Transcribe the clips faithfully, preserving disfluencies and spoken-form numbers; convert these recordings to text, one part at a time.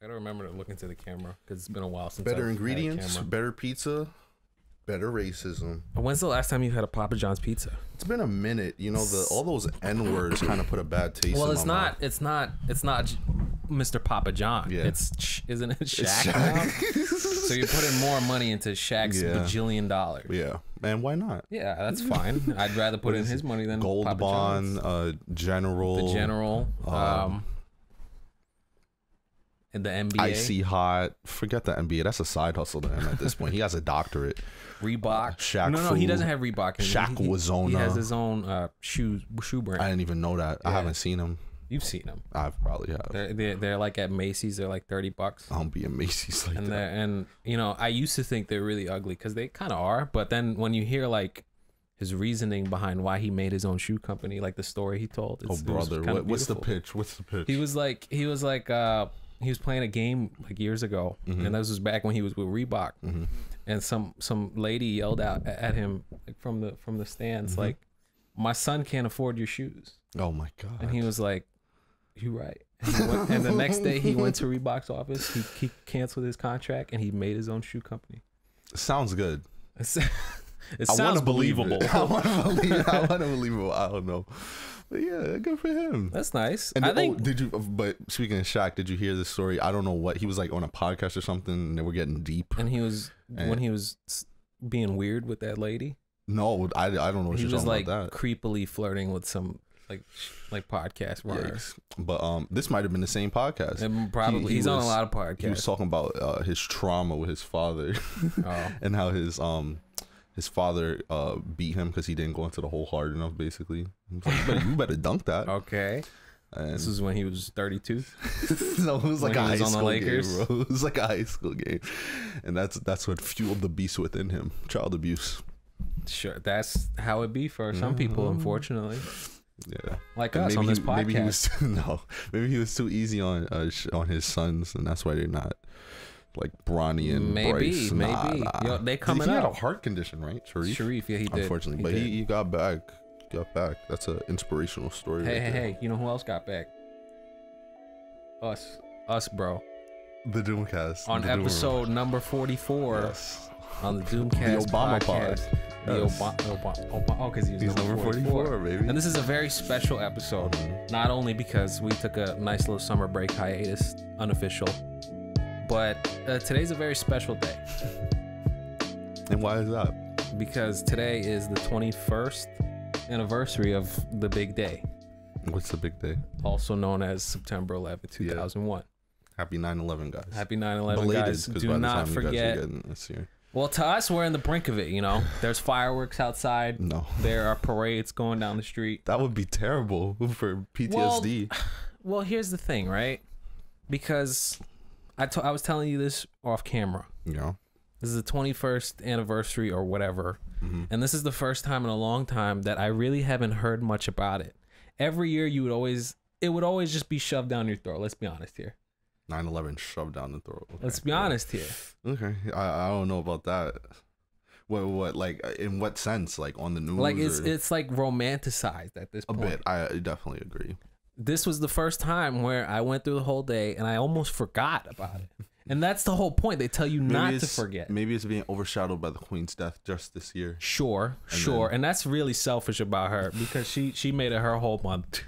I gotta remember to look into the camera because it's been a while since. Better I've ingredients, better pizza, better racism. When's the last time you had a Papa John's pizza? It's been a minute. You know, the all those N words kind of put a bad taste. Well, in it's my not. mouth. It's not. It's not Mister Papa John. Yeah. It's isn't it Shaq? It's Shaq. Now? So you're putting more money into Shaq's Yeah. bajillion dollars. Yeah, man, why not? Yeah, that's fine. I'd rather put in his money than Gold Papa Bond, John's. uh, General, The General, um, um, and the N B A, Icy Hot. Forget the N B A. That's a side hustle to him at this point. He has a doctorate. Reebok. Shaq no, no, he Fu, doesn't have Reebok. Shaq he, he, Wazona. He has his own uh, shoe shoe brand. I didn't even know that. I Yeah. haven't seen him. You've seen them. I've probably have. They're, they're they're like at Macy's. They're like thirty bucks. I don't be in Macy's like And that. they're and you know I used to think they're really ugly because they kind of are. But then when you hear like his reasoning behind why he made his own shoe company, like the story he told. It's, Oh it was brother, kinda what, what's the beautiful. pitch? What's the pitch? He was like he was like uh he was playing a game like years ago, Mhm. and this was back when he was with Reebok, Mhm. and some some lady yelled out a- at him like, from the from the stands Mhm. like, "My son can't afford your shoes," Oh my god. and he was like, "You right." And, he went, and the next day he went to Reebok's office. He he canceled his contract and he made his own shoe company. Sounds good. It's, it I sounds wanna believe believable. it. I want to believe it. I want to believe it. I don't know. But yeah, good for him. That's nice. And I oh, think. did you? But speaking of Shaq, did you hear this story? I don't know what he was like on a podcast or something. And they were getting deep. And he was And- when he was s- being weird with that lady. No, I, I don't know what He you're was talking like about that. creepily flirting with some like sh- like podcast runners. Yikes. But um, this might have been the same podcast. And probably He- he he's on was- a lot of podcasts. He was talking about uh, his trauma with his father, Oh. and how his um his father uh beat him because he didn't go into the hole hard enough. Basically, He was like, you, better, you better dunk that. Okay. And This is when he was thirty-two. no, it was like when a he was high on the school Lakers? game, bro. It was like a high school game, and that's that's what fueled the beast within him: child abuse. Sure, that's how it be for some people, unfortunately. Yeah, Like And us on maybe this he, podcast. maybe he was no, maybe he was too easy on uh, sh- on his sons, and that's why they're not like Bronny and Maybe, Bryce. maybe. Nah, nah. Yo, they coming he had a out. heart condition, right? Sharif, Sharif, yeah, he did. unfortunately, but did. he, he got back. Got back. That's an inspirational story. Hey, right hey, there. hey! You know who else got back? Us, us, bro. The Doomcast On the Doom episode number forty-four Yes. on the Doomcast The Obama podcast. pod. The Yes. Obama, Obama, Obama. Oh, because he was He's number, number forty-four. forty-four, baby. And this is a very special episode, Mhm. not only because we took a nice little summer break hiatus, unofficial, but uh, today's a very special day And why is that? because today is the twenty-first anniversary of the big day, What's the big day? also known as September eleventh, two thousand one. Happy nine eleven, guys. Happy nine eleven, Belated, guys. 'cause Do by the not time you guys are forget. getting this year. Well, to us, we're in the brink of it, you know. There's fireworks outside. No, There are parades going down the street. that would be terrible for P T S D. Well, here's the thing, right? Because I to- I was telling you this off camera. you know, This is the twenty-first anniversary or whatever. Mhm. And this is the first time in a long time that I really haven't heard much about it. Every year you would always, it would always just be shoved down your throat. Let's be honest here. nine eleven shoved down the throat. Okay. Let's be Yeah. honest here. Okay, I I don't know about that. What what like in what sense? Like on the news? Like it's or- it's like romanticized at this a point. bit. I definitely agree. This was the first time where I went through the whole day and I almost forgot about it. And that's the whole point. They tell you not to it's- forget. Maybe it's being overshadowed by the Queen's death just this year. Sure, And sure. then- And that's really selfish about her because she she made it her whole month.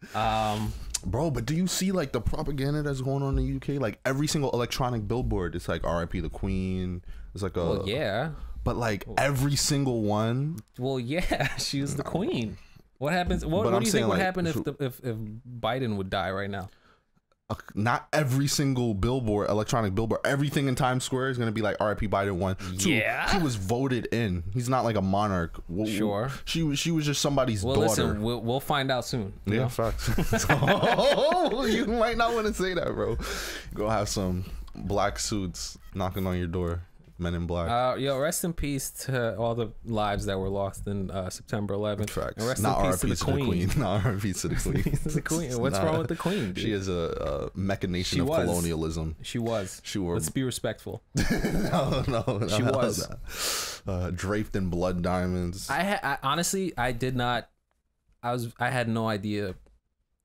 Um Bro, but do you see like the propaganda that's going on in the U K? Like every single electronic billboard, it's like R I P the Queen. It's like a well yeah. But like every single one, Well yeah, she was the queen. What happens what, But what I'm do you saying, think would like, happen if so- the, if if Biden would die right now? uh, not every single billboard, electronic billboard, everything in Times Square is gonna be like R I P Biden one. Two, Yeah. he was voted in. He's not like a monarch. Well, Sure. She was. She was just somebody's Well daughter. listen, we'll we'll find out soon. you Yeah, know? facts. Oh, you might not want to say that, bro. Go have some black suits knocking on your door. Men in black. Uh, yo, rest in peace to all the lives that were lost in uh, September eleventh. Facts. And rest Not in R I peace P to the queen. Not R I P to the queen. To the queen. What's Nah. wrong with the queen, dude? She is a, a machination She of was. colonialism. She was. She wore. Let's be respectful. no, no, no, She no, was. no. Uh, draped in blood diamonds. I, ha- I honestly, I did not. I was. I had no idea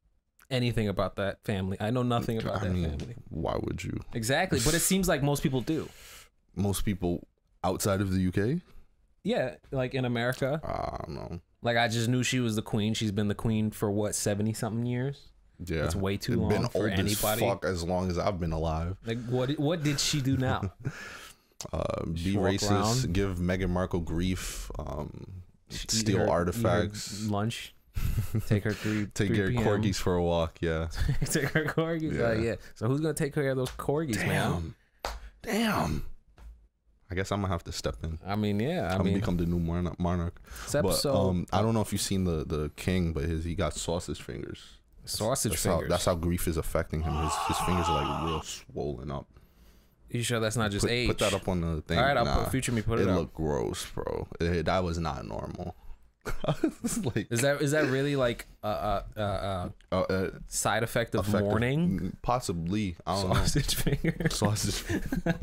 anything about that family. I know nothing about I that mean, family. why would you? Exactly, but it seems like most people do. Most people outside of the U K? Yeah, like in America. I don't know. Like I just knew she was the queen. She's been the queen for what, seventy something years? Yeah, that's way too it's long been for old anybody. As fuck as long as I've been alive. Like what? What did she do now? uh, be walk racist, around. give Meghan Markle grief, um, Eat steal her- eat her artifacts, lunch. Take her three. take three your p m corgis for a walk. Yeah. Take her corgis. Yeah. Yeah. yeah. So who's gonna take care of those corgis, man? Damn. Damn. I guess I'm gonna have to step in. I mean, yeah. I I'm mean, gonna become the new monarch. monarch. this But episode, um, I don't know if you've seen the the king, but his he got sausage fingers. sausage That's fingers. how that's how grief is affecting him. His his fingers are like real swollen up. You sure that's not just Put, age? put that up on the thing. All right, I'll Nah, put future me. Put it, it up. looked gross, bro. It- that was not normal. It's like Is that is that really like a, a, a, a uh, uh, side effect of effective- mourning? Possibly. I don't Sausage finger. know. Sausage.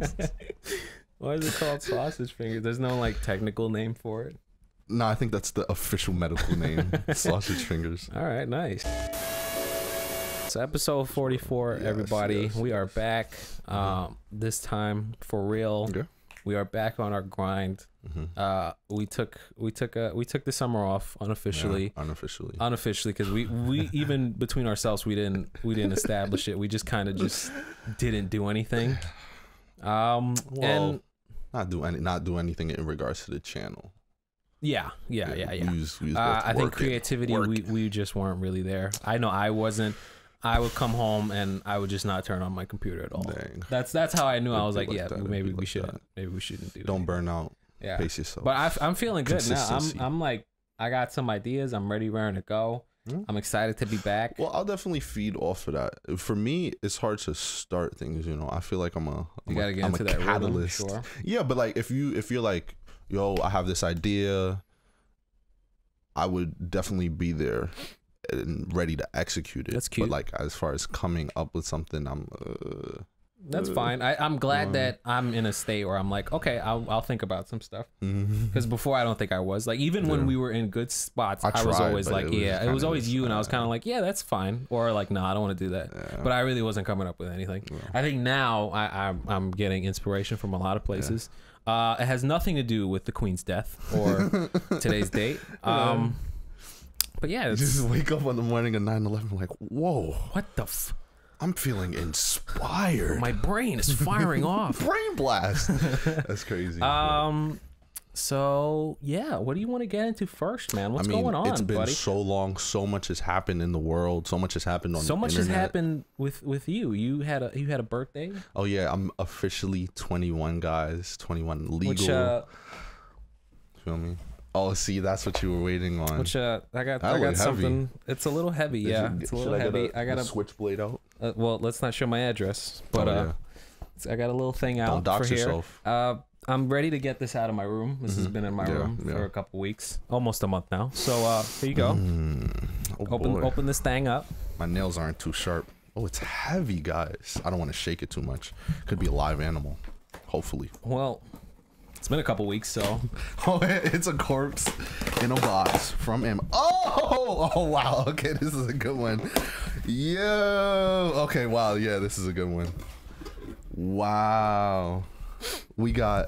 Why is it called sausage finger? There's no like technical name for it. No, I think that's the official medical name. Sausage fingers. All right, nice. So episode forty-four, Yes, everybody. yes, we are back. Um, this time for real. Okay. We are back on our grind. Mhm. Uh, we took we took a we took the summer off unofficially. Yeah, unofficially. Unofficially, because we we even between ourselves we didn't we didn't establish it. We just kind of just didn't do anything. Um, Well, and not do any, not do anything in regards to the channel. yeah, yeah, yeah, yeah. We was, we was Uh, both I think working, creativity, we, working. we just weren't really there. I know I wasn't. I would come home and I would just not turn on my computer at all. Dang. That's that's how I knew. I It'd was be like, like yeah, that. It'd maybe be we like shouldn't. that. Maybe we shouldn't do. Don't that. burn out. Yeah, Pace yourself. but I, I'm feeling good now. I'm Consistency. I'm like I got some ideas. I'm ready, raring to go. Hmm? I'm excited to be back. Well, I'll definitely feed off of that. For me, it's hard to start things. You know, I feel like I'm a. I'm You gotta a, get I'm into a that rhythm, catalyst. sure. Yeah, but like if you if you're like, yo, I have this idea, I would definitely be there and ready to execute it. That's cute. But like as far as coming up with something, I'm. Uh, That's uh, fine. I, I'm glad um, that I'm in a state where I'm like, okay, I'll I'll think about some stuff. mhm. Because before I don't think I was like even when Yeah. we were in good spots, I, I was tried, always but like, it was yeah, it kinda was always just, you, and I was uh, kind of like, yeah, that's fine, or like, no, I don't want to do that. Yeah. But I really wasn't coming up with anything. Yeah. I think now I, I'm I'm getting inspiration from a lot of places. Uh, it has nothing to do with the Queen's death or today's date. Um, but yeah, You it's, just wake up on the morning of nine eleven like, whoa, what the f- I'm feeling inspired. my brain is firing off. brain blast. That's crazy. Um. So yeah, what do you want to get into first, man? What's I mean, going on, it's been buddy? so long. So much has happened in the world. So much has happened on So the much has internet. happened with with you. You had a you had a birthday, Oh yeah, I'm officially twenty-one, guys. twenty-one legal. which uh, Feel me? Oh, see, that's what you were waiting on. which uh, I got That I got look heavy. something. It's a little heavy, Did yeah. you- It's a should little I get heavy. a- I got the a switchblade out. uh, well. Let's not show my address, but Oh, uh, yeah. I got a little thing out Don't dox for here. yourself. Uh, I'm ready to get this out of my room. This has Mhm. been in my Yeah, room yeah. for a couple weeks, almost a month now. So uh, here you go. Mm. Oh, Open boy. open this thing up. My nails aren't too sharp. Oh, it's heavy, guys. I don't want to shake it too much. Could be a live animal. Hopefully. Well, it's been a couple weeks, so Oh, it's a corpse in a box from him. Oh, oh, wow. Okay, this is a good one. Yo. Okay, wow. Yeah, this is a good one. Wow. We got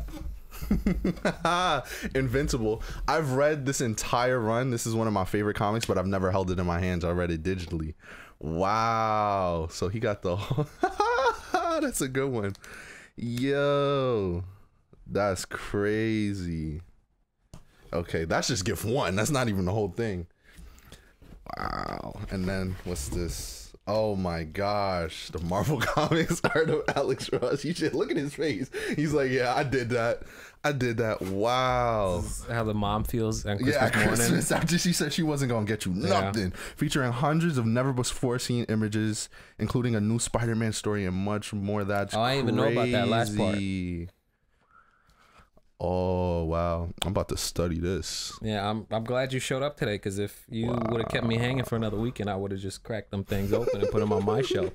Invincible. I've read this entire run. This is one of my favorite comics, but I've never held it in my hands. I read it digitally. Wow. So he got the. That's a good one. Yo. That's crazy. Okay, that's just gift one. That's not even the whole thing. Wow. And then what's this? Oh my gosh. The Marvel Comics art of Alex Ross. You should look at his face. He's like, yeah, I did that. I did that. Wow. how the mom feels on Christmas Yeah, morning. Christmas after she said she wasn't gonna get you nothing. Featuring hundreds of never before seen images, including a new Spider-Man story and much more. That's Oh, I didn't even know about that last part. crazy. Oh wow, I'm about to study this. Yeah, I'm I'm glad you showed up today, because if you would have kept me hanging for another weekend, I would have just cracked them things open and put them on my shelf.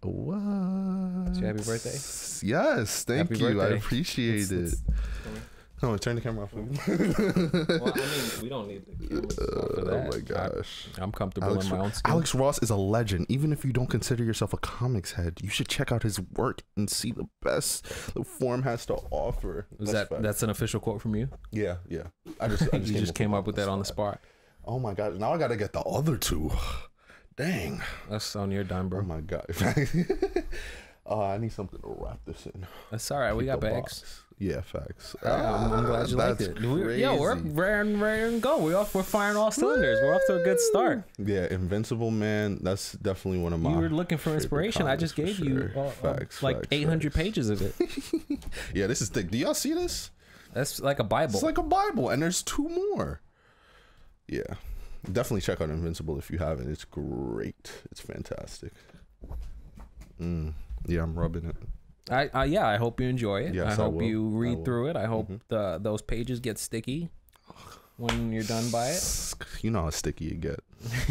What? So happy birthday. Yes, thank Happy you. I birthday. appreciate Let's- it. let's- Come on, turn the camera off. Well, I mean, we don't need the camera for that. Oh my gosh. I, I'm comfortable Alex, in my own skin. Alex Ross is a legend. Even if you don't consider yourself a comics head, you should check out his work and see the best the form has to offer. Is that's that fact. that's an official quote from you? Yeah, yeah. I just, I just you came just came up with that on the spot. Oh my god! Now I gotta get the other two. Dang. That's on your dime, bro. Oh my god. uh, I need something to wrap this in. That's all right. We Keep got the bags. box. Yeah, facts. Yeah, I'm, I'm glad you liked That's it. We, yo, we're crazy. ready and ready to go. We off. We're firing all cylinders. We're off to a good start. Yeah, Invincible, man. That's definitely one of my. You were looking for favorite inspiration. I comics just for gave you sure. uh, uh, Facts, like facts, eight hundred facts. pages of it. Yeah, this is thick. Do y'all see this? That's like a Bible. It's like a Bible, and there's two more. Yeah, definitely check out Invincible if you haven't. It's great. It's fantastic. Mm. Yeah, I'm rubbing it. I, I yeah. I hope you enjoy it. Yes, I I hope will. you I read will. through it. I hope Mm-hmm. the those pages get sticky when you're done by it. You know how sticky you get.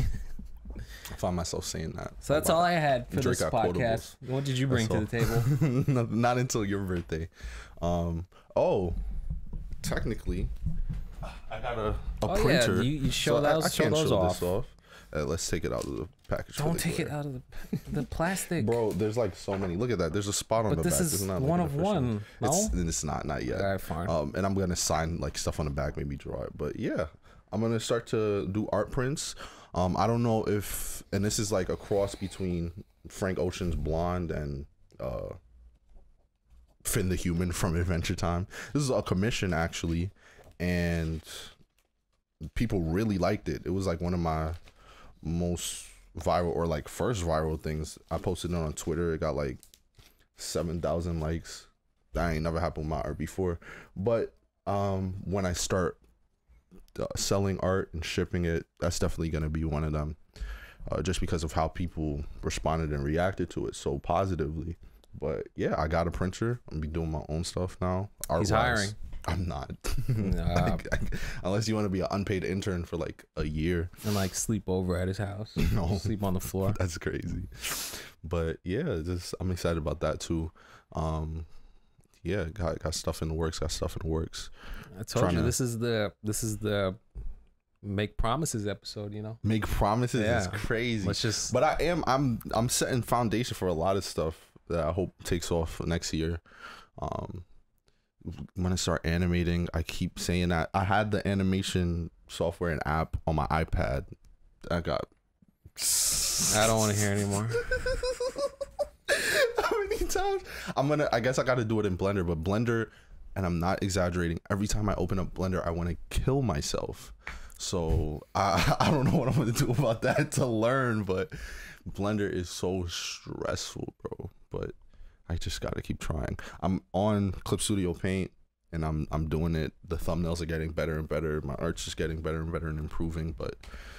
I find myself saying that. So that's all I had for Drake this got podcast. What did you bring That's to the table? not, not until your birthday. Um. Oh, technically, I got a, a Oh, yeah, printer. you- you show so I- those- I, show can't those show off. this off. Uh, let's take it out of the package. Don't take it out of the the plastic. Bro, there's like so many. Look at that. There's a spot on But the this back. is It's not one like of an official- one, no? It's, it's not, not yet. All right, fine. Um, and I'm gonna sign like stuff on the back, maybe draw it. But yeah, I'm gonna start to do art prints. Um, I don't know if, and this is like a cross between Frank Ocean's Blonde and uh, Finn the Human from Adventure Time. This is a commission actually, and people really liked it. It was like one of my most viral or like first viral things. I posted it on Twitter. It got like seven thousand likes. That ain't never happened with my art before. But um, when I start uh, selling art and shipping it, that's definitely gonna be one of them. Uh, just because of how people responded and reacted to it so positively. But yeah, I got a printer. I'm gonna be doing my own stuff now. He's Art-wise. hiring. I'm not. Nah. Unless you want to be an unpaid intern for like a year. And like sleep over at his house. No. Sleep on the floor. That's crazy. But yeah, just I'm excited about that too. Um, yeah, got got stuff in the works. Got stuff in the works. I told Trying you to- this is the this is the make promises episode. You know, Make promises is Yeah. crazy. let's just. But I am I'm I'm setting foundation for a lot of stuff that I hope takes off next year. Um, I'm gonna start animating. I keep saying that. I had the animation software and app on my iPad. I got. I don't want to hear anymore. How many times? I'm gonna. I guess I got to do it in Blender, but Blender, and I'm not exaggerating. Every time I open up Blender, I want to kill myself. So I I don't know what I'm gonna do about that to learn, but Blender is so stressful, bro. But I just gotta keep trying. I'm on Clip Studio Paint, and I'm I'm doing it. The thumbnails are getting better and better. My art's just getting better and better and improving. But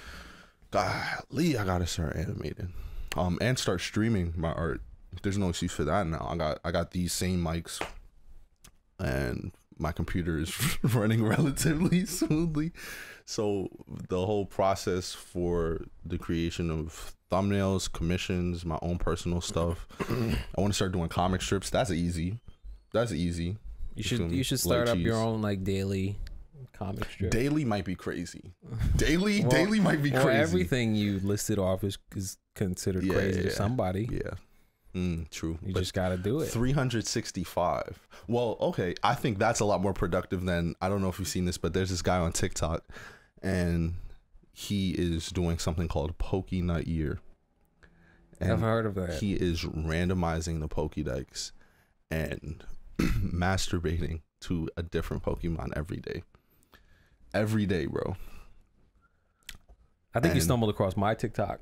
golly, I gotta start animating, um, and start streaming my art. There's no excuse for that now. I got I got these same mics, and my computer is running relatively smoothly. So the whole process for the creation of thumbnails, commissions, my own personal stuff. I want to start doing comic strips. That's easy. That's easy. You feel should me? you should start Light up your cheese. own like daily comic strip. Daily might be crazy. Daily, Well- daily might be Well, crazy. everything you listed off is is considered Yeah, crazy to yeah. somebody. Yeah. Mm, true. You But just got to do it. three hundred sixty-five. Well, okay. I think that's a lot more productive than, I don't know if you've seen this, but there's this guy on TikTok, and he is doing something called Pokénut Year. And I've heard of that. he is randomizing the Pokédex and masturbating to a different Pokemon every day. Every day, bro. I think you and- stumbled across my TikTok.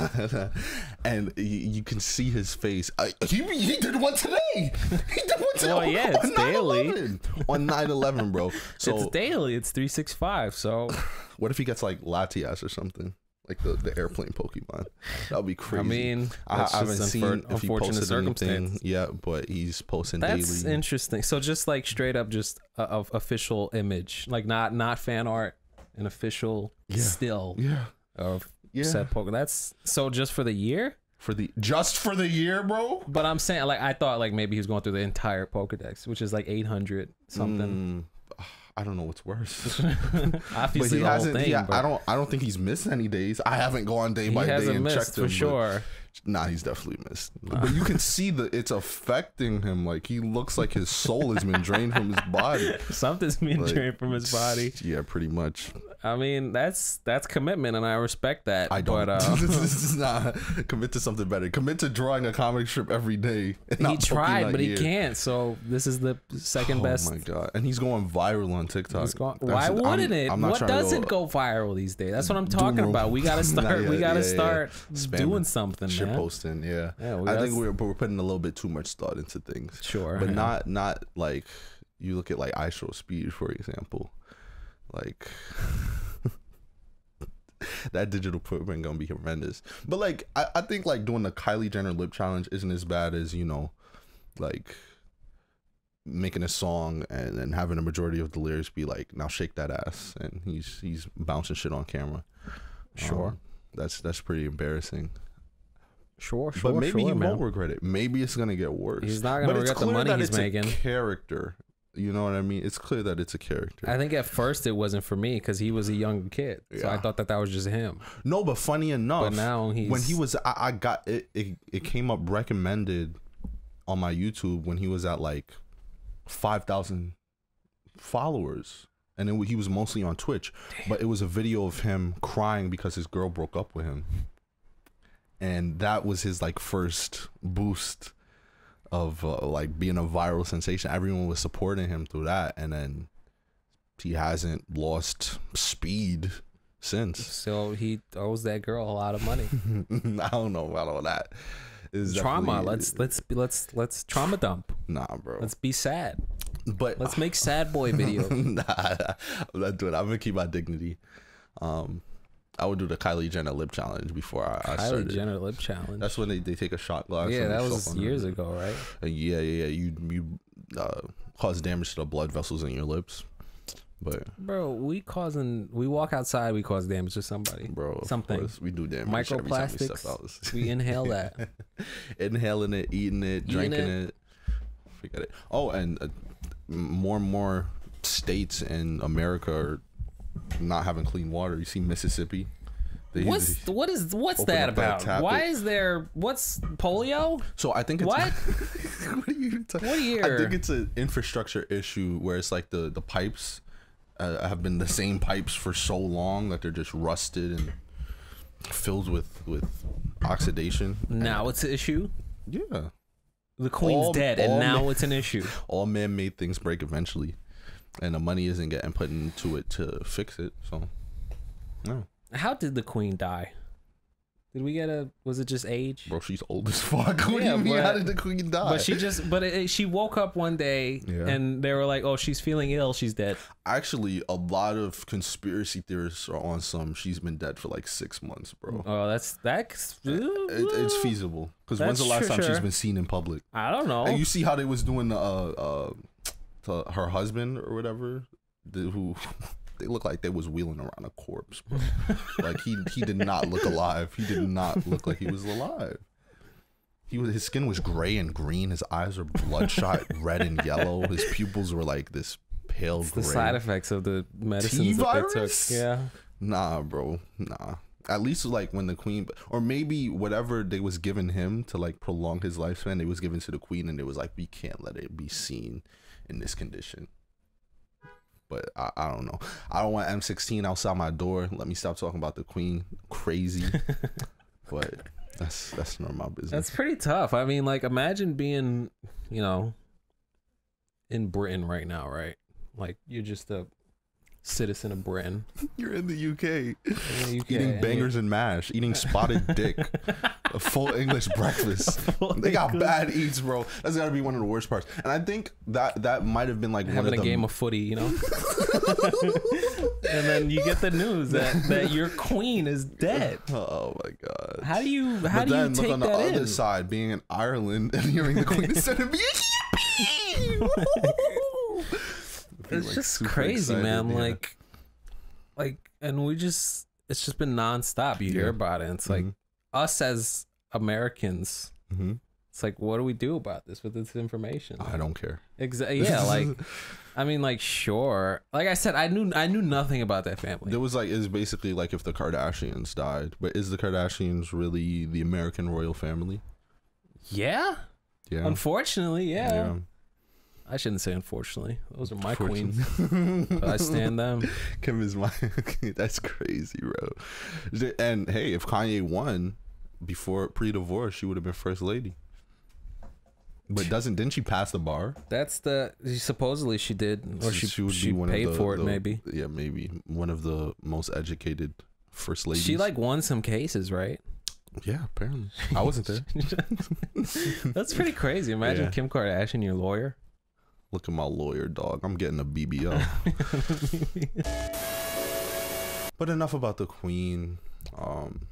And you, you can see his face. I, he, he did one today. He did one today. Well, yeah, it's on nine daily. eleven. On nine eleven, bro. So It's daily. It's three sixty-five. So what if he gets like Latias or something? Like the, the airplane Pokemon. That would be crazy. I mean, I, that's I haven't just seen unfor- if he unfortunate posted anything circumstance. yet, but he's posting That's daily. interesting. So just like straight up, just a, of official image, like not not fan art, an official Yeah. still Yeah. of Yeah. said Pokemon. That's so just for the year. For the just for the year, bro. But I'm saying, like, I thought like maybe he was going through the entire Pokedex, which is like eight hundred something. Mm, I don't know what's worse. Obviously, the whole thing. He, but I don't. I don't think he's missed any days. I haven't gone day he by day hasn't and missed checked for him. sure. Nah, he's definitely missed. But you can see that it's affecting him. Like he looks like his soul has been drained from his body. Something's been Like, drained from his body. Yeah, pretty much. I mean, that's that's commitment, and I respect that. I don't. But, uh, this is not commit to something better. Commit to drawing a comic strip every day. and he not poking tried, that but he ear. can't. So this is the second Oh best. my god! And he's going viral on TikTok. He's going- That's- why wouldn't I'm- it? I'm not What trying to doesn't go viral these days? That's what I'm talking Doom about. We gotta Not start. we yet. gotta Yeah, yeah, start yeah. Spamming. doing something, Shit man. posting, yeah. Yeah, we I gotta think we're but we're putting a little bit too much thought into things. Sure, but yeah. not not like you look at like I Show Speed, for example, like. That digital footprint gonna be horrendous. But like I, I think like doing the Kylie Jenner lip challenge isn't as bad as, you know, like making a song and then having a majority of the lyrics be like, now shake that ass, and he's he's bouncing shit on camera. Sure. Um, that's that's pretty embarrassing. Sure, sure, But maybe sure, he man. won't regret it. Maybe it's gonna get worse. He's not gonna But it's regret the clear money that he's it's making. A character. You know what I mean? It's clear that it's a character. I think at first it wasn't for me because he was a young kid, so I Yeah. thought that that was just him. No, but funny enough, But now he's when he was, I, I got it, it. It came up recommended on my YouTube when he was at like five thousand followers, and it, he was mostly on Twitch. Damn. But it was a video of him crying because his girl broke up with him, and that was his like first boost of uh, like being a viral sensation. Everyone was supporting him through that, and then he hasn't lost speed since. So he owes that girl a lot of money. I don't know about all that. It's Trauma. definitely- Let's let's be, let's let's trauma dump. nah, bro. Let's be sad. But Let's make sad boy videos. nah, I'm not doing it. I'm gonna keep my dignity. Um, I would do the Kylie Jenner lip challenge before I, I Kylie started. Jenner lip challenge. That's when they, they take a shot glass. yeah, and they that shove was on years it. ago, right? Uh, yeah, yeah, yeah. You you uh, cause damage to the blood vessels in your lips. But Bro, we causing we walk outside, we cause damage to somebody. bro, of Something. course, we do damage every time we step Microplastics. out. We inhale that. Inhaling it, eating it, Eating drinking it. it. Forget it. Oh, and uh, more and more states in America are not having clean water. You see Mississippi. They, What's they- what is what's open that up that about? tap Why it. is there what's polio? so I think it's What? what are you talking? What I year? think it's an infrastructure issue where it's like the the pipes uh, have been the same pipes for so long that they're just rusted and filled with with oxidation. Now it's an issue. Yeah. The queen's All- dead, all and now ma- it's an issue. All man-made things break eventually, and the money isn't getting put into it to fix it. So, no, How did the queen die? Did we get a? Was it just age? bro, she's old as fuck. What Yeah, do you mean? but- How did the queen die? But she just, but it, it- she woke up one day Yeah. and they were like, "Oh, she's feeling ill. She's dead." Actually, a lot of conspiracy theorists are on some. She's been dead for like six months, bro. Oh, that's that's. It, it's feasible because when's That's the last sure, time she's sure. been seen in public? I don't know. And you see how they was doing the uh uh to her husband or whatever, the, who they look like they was wheeling around a corpse, bro. Like he he did not look alive. He did not look like he was alive. He was his skin was gray and green. His eyes were bloodshot, red and yellow. His pupils were like this pale It's gray. the side effects of the medicines that they took. T-virus? Yeah. Nah, bro. Nah. At least like when the queen, or maybe whatever they was giving him to like prolong his lifespan, they was given to the queen, and it was like, we can't let it be seen in this condition. But I, I don't know. I don't want M sixteen outside my door. Let me stop talking about the queen. Crazy. But that's that's none of my business. That's pretty tough. I mean, like, imagine being, you know, in Britain right now, right? Like, you're just a citizen of Britain. You're in the U K, In the U K, eating and bangers and mash, eating spotted dick, a full English breakfast. Full They got English- bad eats, bro. That's gotta be one of the worst parts. And I think that that might have been like one having of a the game of footy, you know. And then you get the news that that your queen is dead. Oh my god. How do you how But do you then look take on the that other in? side, being in Ireland and hearing the queen instead of being It's just crazy, man. Like, like, and we just it's just been nonstop. You hear Yeah. about it. And it's like Mhm. us as Americans. hmm It's like, what do we do about this with this information? I don't care. Exactly. Yeah, like, I mean, like, sure. Like I said, I knew I knew nothing about that family. There was like, it's basically like if the Kardashians died, but is the Kardashians really the American royal family? Yeah. Yeah. Unfortunately, yeah. Yeah. I shouldn't say unfortunately. Those are my queens. But I stand them. Kim is my. That's crazy, bro. And hey, if Kanye won before pre-divorce, she would have been first lady. But doesn't didn't she pass the bar? That's the supposedly she did, or she she, would she be one paid of the, for it. the, Maybe. Yeah, maybe one of the most educated first ladies. She like won some cases, right? Yeah, apparently. I wasn't there. That's pretty crazy. Imagine Yeah. Kim Kardashian, your lawyer. Look at my lawyer, dog. I'm getting a B B L. But enough about the queen. Um,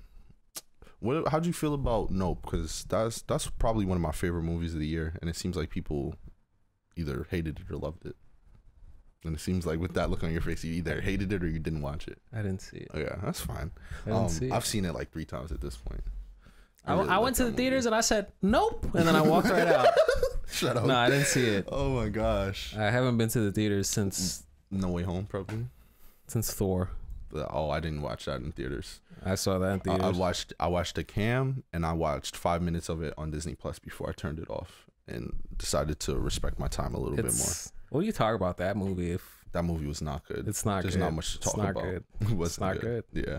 what? How'd you feel about Nope? Because that's that's probably one of my favorite movies of the year, and it seems like people either hated it or loved it. And it seems like with that look on your face, you either hated it or you didn't watch it. I didn't see it. Oh, yeah, that's fine. I didn't Um, see it. I've seen it like three times at this point. I, really I like went to that the theaters movie. and I said nope, and then I walked right out. Shut up. No, I didn't see it. Oh my gosh. I haven't been to the theaters since No Way Home, probably. since Thor. But, oh, I didn't watch that in theaters. I saw that in I, theaters. I watched I watched the cam and I watched five minutes of it on Disney Plus before I turned it off and decided to respect my time a little bit more. It's, what do you talk about that movie? If That movie was not good. it's not There's good, not much to It's talk not about. good. It wasn't It's not good. Yeah.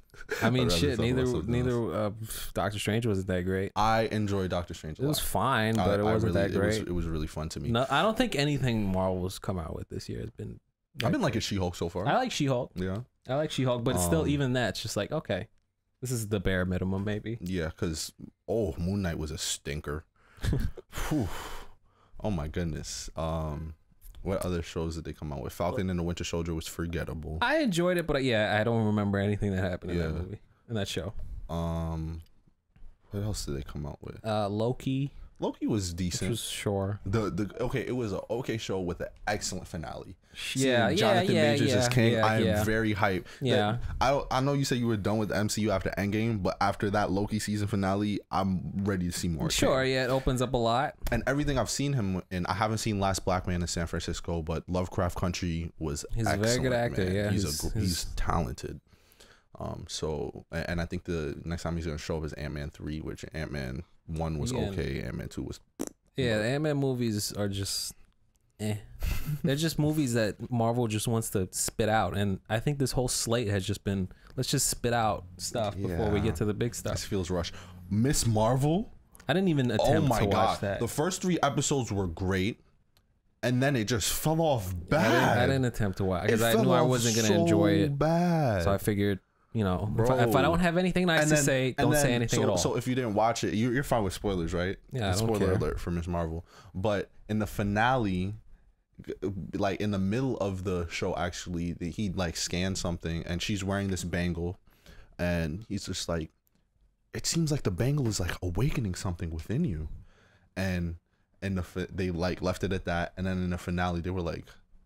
I mean, I'd rather shit. talk Neither about something neither uh, Doctor Strange wasn't that great. I enjoyed Doctor Strange a It lot. was fine, I- but it I wasn't really- that It was, great. it was really fun to me. No, I don't think anything Marvel's come out with this year has been. I've been liking She-Hulk so far. I like She-Hulk. yeah. I like She-Hulk, but still, Um, even that, it's just like, okay, this is the bare minimum, maybe. Yeah, because, oh, Moon Knight was a stinker. Whew. Oh, my goodness. Um, What other shows did they come out with? Falcon and the Winter Soldier was forgettable. I enjoyed it, but yeah, I don't remember anything that happened in Yeah. that movie, in that show. Um, What else did they come out with? Uh, Loki, Loki was which decent. was sure. The the okay, it was an okay show with an excellent finale. Yeah, Seeing yeah, Jonathan yeah, Majors yeah, as King, yeah, I am yeah. very hyped. Yeah. That- I I know you said you were done with the M C U after Endgame, but after that Loki season finale, I'm ready to see more. Sure, King. yeah, it opens up a lot. And everything I've seen him in, I haven't seen Last Black Man in San Francisco, but Lovecraft Country was He's a excellent, very good actor, man. yeah, he's he's- a gr- he's- he's talented. Um, so and and I think the next time he's gonna show up is Ant Man three, which Ant Man one was Yeah. okay, Ant Man two was Yeah, the Ant-Man movies are just, eh. They're just movies that Marvel just wants to spit out, and I think this whole slate has just been, let's just spit out stuff before we Yeah. get to the big this stuff. feels rushed. Miss Marvel. I didn't even attempt Oh my to watch god, that. the first three episodes were great, and then it just fell off I didn't, bad. I didn't attempt to watch It because I fell knew I off wasn't gonna so enjoy it. Bad. So I figured, you know, if I, if I Bro. don't have anything nice And to then- say, and don't say then- anything so, at all. So if you didn't watch it, you, you're fine with spoilers, right? Yeah, I don't Spoiler care. alert for Miss Marvel. But in the finale, g- like in the middle of the show, actually, the- he like scanned something, and she's wearing this bangle, and he's just like, it seems like the bangle is like awakening something within you, and and the fi- they like left it at that, and then in the finale, they were like,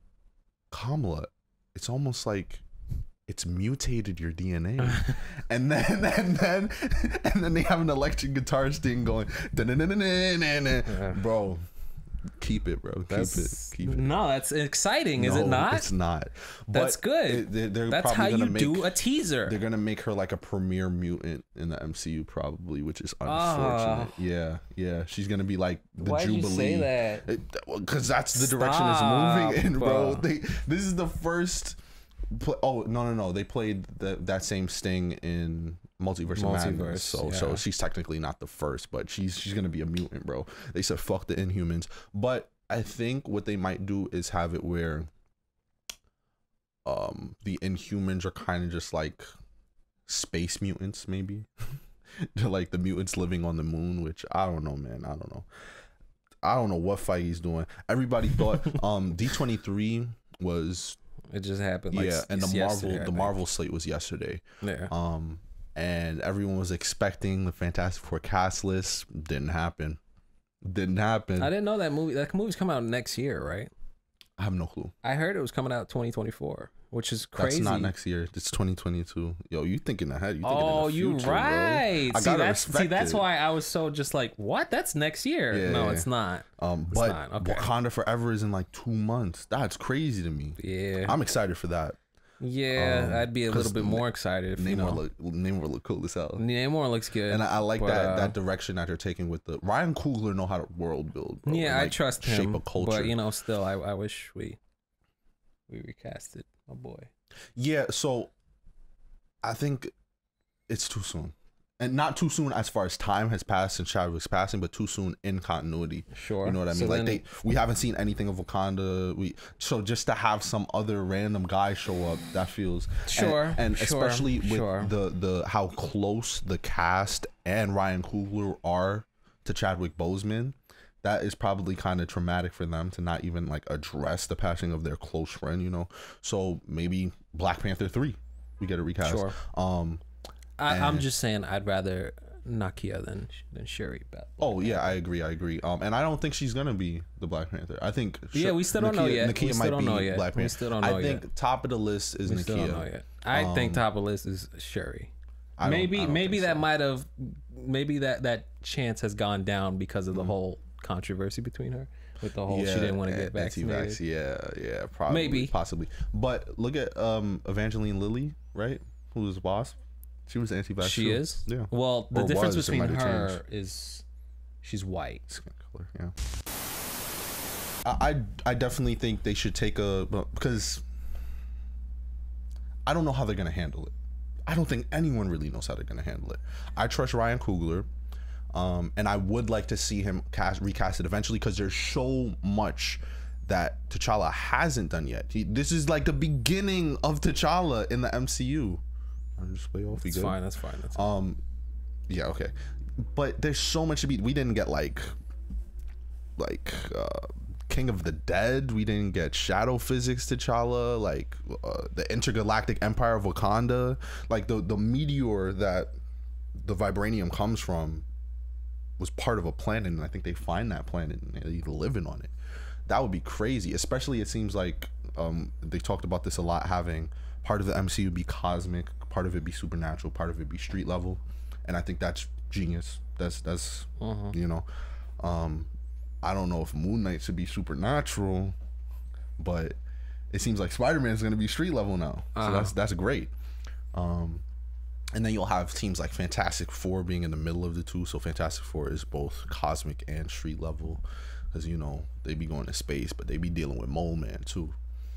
Kamala, it's almost like it's mutated your D N A. and then and then and then they have an electric guitar sting going, "Da-na-na-na-na-na-na." Bro, keep it, bro. Keep That's, it. Keep it. No, that's exciting, is it No, not? It's not. That's But good. it- they're, they're That's probably how gonna you make, do a teaser. They're gonna make her like a premier mutant in the M C U, probably, which is Ah. unfortunate. Yeah, yeah. She's gonna be like the Why'd you Jubilee. say that? Because that's the direction it's Stop. moving in, bro. Uh. They this is the first. Pl- oh no no no! They played the, that same Sting in Multiverse, of Multiverse, Madness. So yeah. so she's technically not the first, but she's she's gonna be a mutant, bro. They said fuck the Inhumans, but I think what they might do is have it where um the Inhumans are kind of just like space mutants, maybe. They're like the mutants living on the moon, which I don't know, man. I don't know. I don't know what fight he's doing. Everybody thought um D twenty-three was It just happened. Like, yeah, and the s- Marvel yesterday, I the think. Marvel slate was yesterday. Yeah. Um and everyone was expecting the Fantastic Four cast list. Didn't happen. Didn't happen. I didn't know that movie. That movie's come out next year, right? I have no clue. I heard it was coming out twenty twenty-four, which is crazy. That's not next year. It's twenty twenty-two. Yo, you thinking ahead? You thinking Oh, in the you future, right. Bro. I see, gotta that's, respect see, that's it. why I was so just like, what? That's next year. Yeah, no, yeah. it's not. Um, It's but not. Okay. Wakanda Forever is in like two months. That's crazy to me. Yeah. I'm excited for that. Yeah, Um, I'd be a 'cause little bit more excited if you Namor know. look Namor look cool as hell. Namor looks good. And I, I like but, that uh, that direction that they're taking with the Ryan Coogler know how to world build. Bro, yeah, and, I like, trust him. Shape a culture. But you know, still, I, I wish we we recasted my boy. Yeah, so I think it's too soon. And not too soon as far as time has passed since Chadwick's passing, but too soon in continuity. Sure. You know what I mean? So like then- they we haven't seen anything of Wakanda. We so just to have some other random guy show up, that feels Sure, And, and sure, especially with sure. the the how close the cast and Ryan Coogler are to Chadwick Boseman, that is probably kind of traumatic for them to not even like address the passing of their close friend, you know. So maybe Black Panther three, we get a recast. Sure. Um I, I'm and- just saying, I'd rather Nakia than than Shuri. But Oh yeah, I agree. I agree. Um, and I don't think she's gonna be the Black Panther. I think Yeah, we still don't know yet. Nakia We still might don't be know yet. Black We Panther. still don't know I think yet. top of the list is we Nakia. still don't know yet. I think Um, top of the list is Shuri. I don't- I Maybe don't maybe think that so. might have maybe that that chance has gone down because of the whole controversy between her with the whole she didn't want to get vaccinated. anti-vax, Yeah, yeah, probably, Maybe. possibly. But look at um Evangeline Lilly, right? Who was Wasp? She was anti-vax. She too. is. Yeah. Well, the Or difference was, it between might have her changed. is she's white. Skin color. Yeah. I I I definitely think they should take a because I don't know how they're gonna handle it. I don't think anyone really knows how they're gonna handle it. I trust Ryan Coogler, um, and I would like to see him cast recast it eventually because there's so much that T'Challa hasn't done yet. He, this is like the beginning of T'Challa in the M C U. I'll just play off. We That's good? fine. That's fine. That's fine. Um, yeah, okay, but there's so much to be. We didn't get like, like uh, King of the Dead. We didn't get Shadow Physics T'Challa. Like uh, the Intergalactic Empire of Wakanda. Like the the meteor that the vibranium comes from was part of a planet, and I think they find that planet and they're living on it. That would be crazy. Especially, it seems like um, they talked about this a lot. Having part of the M C U be cosmic, part of it be supernatural, part of it be street level, and I think that's genius. That's that's Uh-huh. you know, um, I don't know if Moon Knight should be supernatural, but it seems like Spider-Man is gonna be street level now, so Uh-huh. that's that's great. Um, and then you'll have teams like Fantastic Four being in the middle of the two. So Fantastic Four is both cosmic and street level, because you know they be going to space, but they be dealing with Mole Man too.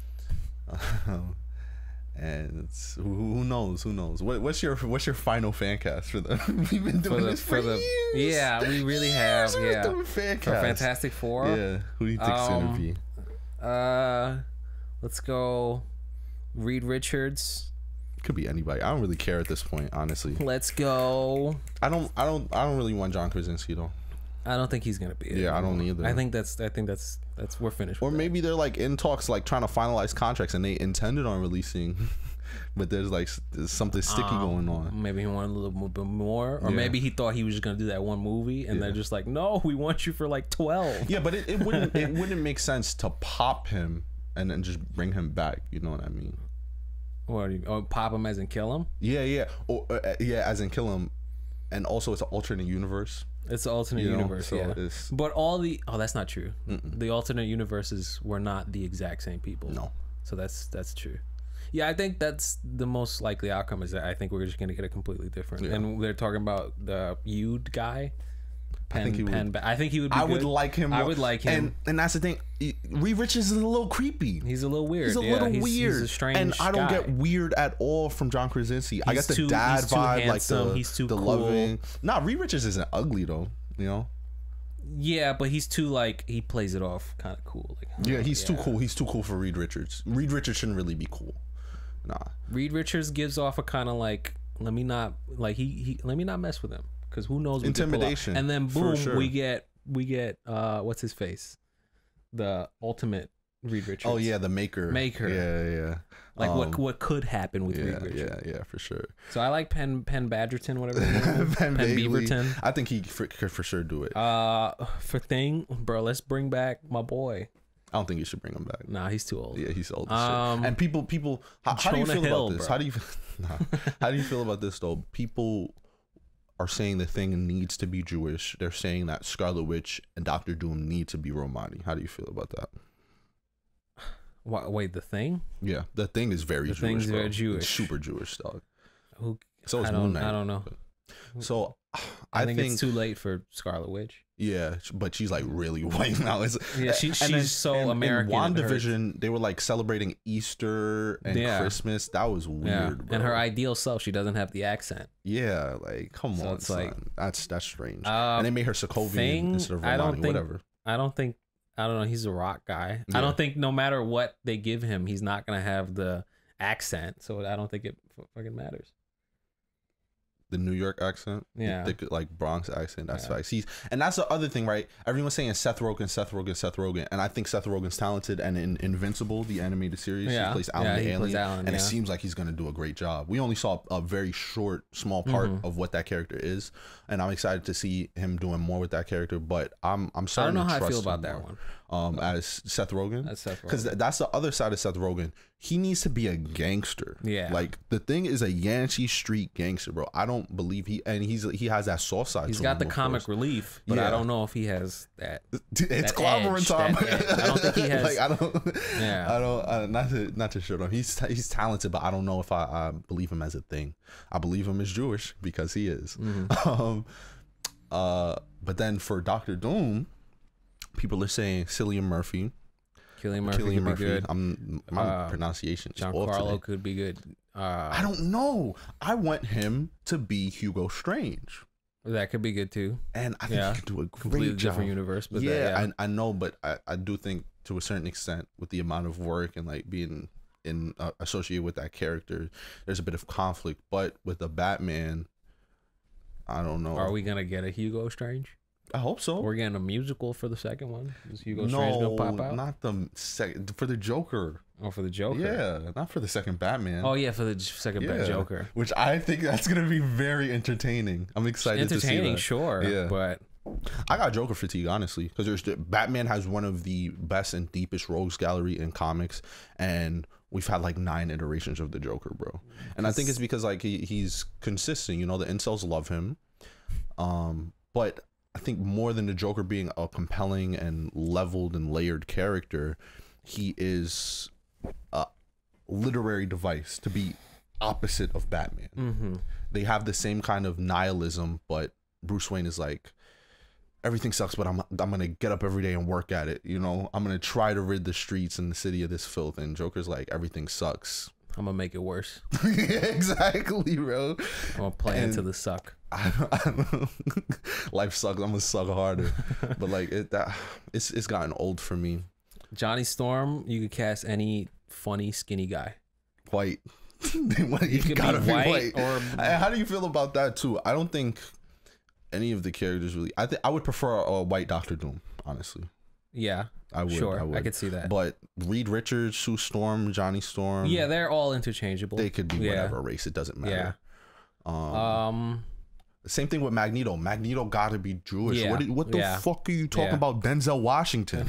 And it's, who, who knows? Who knows? What, what's your what's your final fan cast for them? We've been doing For the- this for, for the- years. yeah, we really have, Years we've yeah. doing fan For cast. Fantastic Four. Yeah, who do you think's gonna Um, be? Uh, let's go. Reed Richards. Could be anybody. I don't really care at this point, honestly. Let's go. I don't. I don't. I don't really want John Krasinski though. I don't think he's gonna be it. Yeah, I don't either. I think that's. I think that's. That's. We're finished. Or with that. maybe they're like in talks, like trying to finalize contracts, and they intended on releasing, but there's like s- there's something sticky Um, going on. Maybe he wanted a little mo- bit more, or Yeah. maybe he thought he was just gonna do that one movie, and Yeah. they're just like, no, we want you for like twelve. Yeah, but it, it wouldn't it wouldn't make sense to pop him and then just bring him back. You know what I mean? Or, or pop him as in kill him. Yeah, yeah, or uh, yeah, as in kill him, and also it's an alternate universe. It's an alternate You know, universe, so yeah. it's- But all the oh, that's not true. The alternate universes were not the exact same people. No. So that's that's true. Yeah, I think that's the most likely outcome. Is that I think we're just gonna get a completely different. Yeah. And they're talking about the Yude guy. Pen, I think he would- Pen, I think he would. Be I good. would like him. I more. would like him. and and that's the thing. Reed Richards is a little creepy. He's a little weird. He's a yeah, little he's, weird, He's a strange and I don't guy. get weird at all from John Krasinski. I He's get the too- dad he's too vibe, handsome, like the he's too the cool. loving. Nah, Reed Richards isn't ugly though. You know. Yeah, but he's too like he plays it off kind of cool. Like, Yeah, oh, he's too yeah. cool. He's too cool for Reed Richards. Reed Richards shouldn't really be cool. Nah. Reed Richards gives off a kind of like let me not like he, he let me not mess with him because who knows what they pull out. Intimidation, and then for boom sure. we get we get uh what's his face the ultimate Reed Richards. Oh yeah, the maker. Maker. Yeah, yeah. like Um, what what could happen with Yeah, Reed Richards. yeah, yeah, for sure. So I like Penn Penn Badgerton whatever his name is. Penn Penn Bagley, Beaverton. I think he for, could for sure do it. Uh, for thing, bro, let's bring back my boy. I don't think you should bring him back. Nah, he's too old. Yeah, he's old. Um, and people, people, how, how do you Jonah feel Hill, about this? bro. How do you, nah, how do you feel about this though? People are saying the thing needs to be Jewish. They're saying that Scarlet Witch and Doctor Doom need to be Romani. How do you feel about that? What, wait, the thing? Yeah, the thing is very The Jewish. thing's bro. very It's Jewish. super Jewish, dog. Who? So is I Moon don't. Knight. I don't know. So I, I, think, think, it's too late for Scarlet Witch. yeah, but she's like really white now. It's, Yeah, she, and she's then so in, American. In Her- WandaVision, they were like celebrating Easter and Yeah. Christmas. That was weird, yeah, bro. and her ideal self, she doesn't have the accent. Yeah, like come So on, it's son. like- that's that's strange. Uh, and they made her Sokovian thing, instead of I Romani, don't think- whatever. I don't think. I don't know. He's a rock guy. Yeah. I don't think no matter what they give him, he's not gonna have the accent. So I don't think it f- fucking matters. The New York accent, Yeah. the, the, like Bronx accent. That's Yeah. facts. He's and that's the other thing, right? Everyone's saying Seth Rogen, Seth Rogen, Seth Rogen, and I think Seth Rogen's talented. And in Invincible, the animated series, Yeah. he plays Alan Yeah, the he alien, plays Alan, and it yeah. seems like he's gonna do a great job. We only saw a very short, small part Mhm. of what that character is, and I'm excited to see him doing more with that character. But I'm I'm I don't starting know to how I trust feel him about that more. one. Um, as Seth Rogen, That's Seth because Rogen. th- that's the other side of Seth Rogen. He needs to be a gangster. Yeah. like the thing is a Yancey Street gangster, bro. I don't believe he and he's he has that soft side. He's to got him, the of course. course. relief, but Yeah. I don't know if he has that. Dude, it's that clobbering edge, time. that edge. I don't think he has- like I don't. Yeah. I don't. Uh, not to not to shit on him. He's he's talented, but I don't know if I, I believe him as a thing. I believe him as Jewish because he is. Mm-hmm. Um. Uh. But then for Doctor Doom, people are saying Cillian Murphy. Cillian Murphy Cillian could Murphy. be good. I'm my Uh, pronunciation is off Giancarlo today. could be good. Uh, I don't know. I want him to be Hugo Strange, that could be good too. and I think Yeah. he could do a Completely great job. different universe, but yeah, that, yeah. I, I know, but I, I do think to a certain extent with the amount of work and like being in uh, associated with that character, there's a bit of conflict. But with the Batman, I don't know. Are we gonna get a Hugo Strange? I hope so. We're getting a musical for the second one. Is Hugo no, Strange gonna pop out? not the second for the Joker. Or for the Joker? Yeah, not for the second Batman. Oh yeah, for the j- second yeah. Bat Joker. Which I think that's gonna be very entertaining. I'm excited to see Entertaining, that. sure. Yeah. But I got Joker fatigue, honestly, because there's the, Batman has one of the best and deepest rogues gallery in comics, and we've had like nine iterations of the Joker, bro. And I think it's because like he, he's consistent. You know, the incels love him, um, but I think more than the Joker being a compelling and leveled and layered character, he is a literary device to be opposite of Batman. mm-hmm. They have the same kind of nihilism, but Bruce Wayne is like, everything sucks, but I'm I'm gonna get up every day and work at it. You know, I'm gonna try to rid the streets and the city of this filth. And Joker's like, everything sucks. I'm gonna make it worse. Yeah, exactly, bro. I'm gonna play And- into the suck. I, I don't know. Life sucks. I'm gonna suck harder. But like it, that it's it's gotten old for me. Johnny Storm, you could cast any funny skinny guy. White. you He could gotta be be white, white. or Uh, How do you feel about that too? I don't think any of the characters really. I think I would prefer a white Doctor Doom, honestly. yeah, I would. sure, I, I, would. could see that. But Reed Richards, Sue Storm, Johnny Storm. Yeah, they're all interchangeable. they could be yeah. whatever race. It doesn't matter. Um, Um, same thing with Magneto. Magneto got to be Jewish. Yeah, What, do- what the yeah. fuck are you talking Yeah. about, Denzel Washington?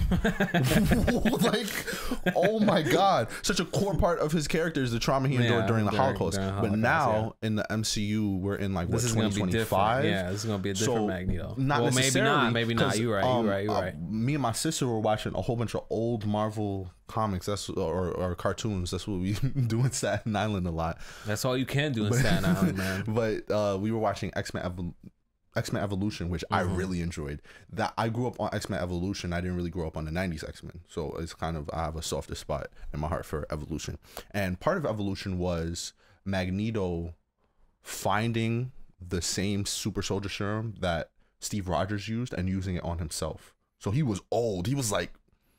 Like, oh my god, such a core part of his character is the trauma he endured Yeah, during the during- Holocaust. during the but Holocaust, now in the M C U, we're in like what this is gonna twenty be different. twenty-five. Yeah, this is gonna be a different So, Magneto. Not well, maybe necessarily, not. Maybe not. 'cause, You're right. um, You're right. You're uh, right. Me and my sister were watching a whole bunch of old Marvel comics. That's or, or cartoons. That's what we do in Staten Island a lot. That's all you can do in Staten Island, man. But uh, we were watching X-Men Evol- X-Men Evolution, which I Mhm. really enjoyed. That I grew up on X-Men Evolution. I didn't really grow up on the nineties X-Men, so it's kind of I have a softer spot in my heart for Evolution. And part of Evolution was Magneto finding the same super soldier serum that Steve Rogers used and using it on himself. So he was old. He was like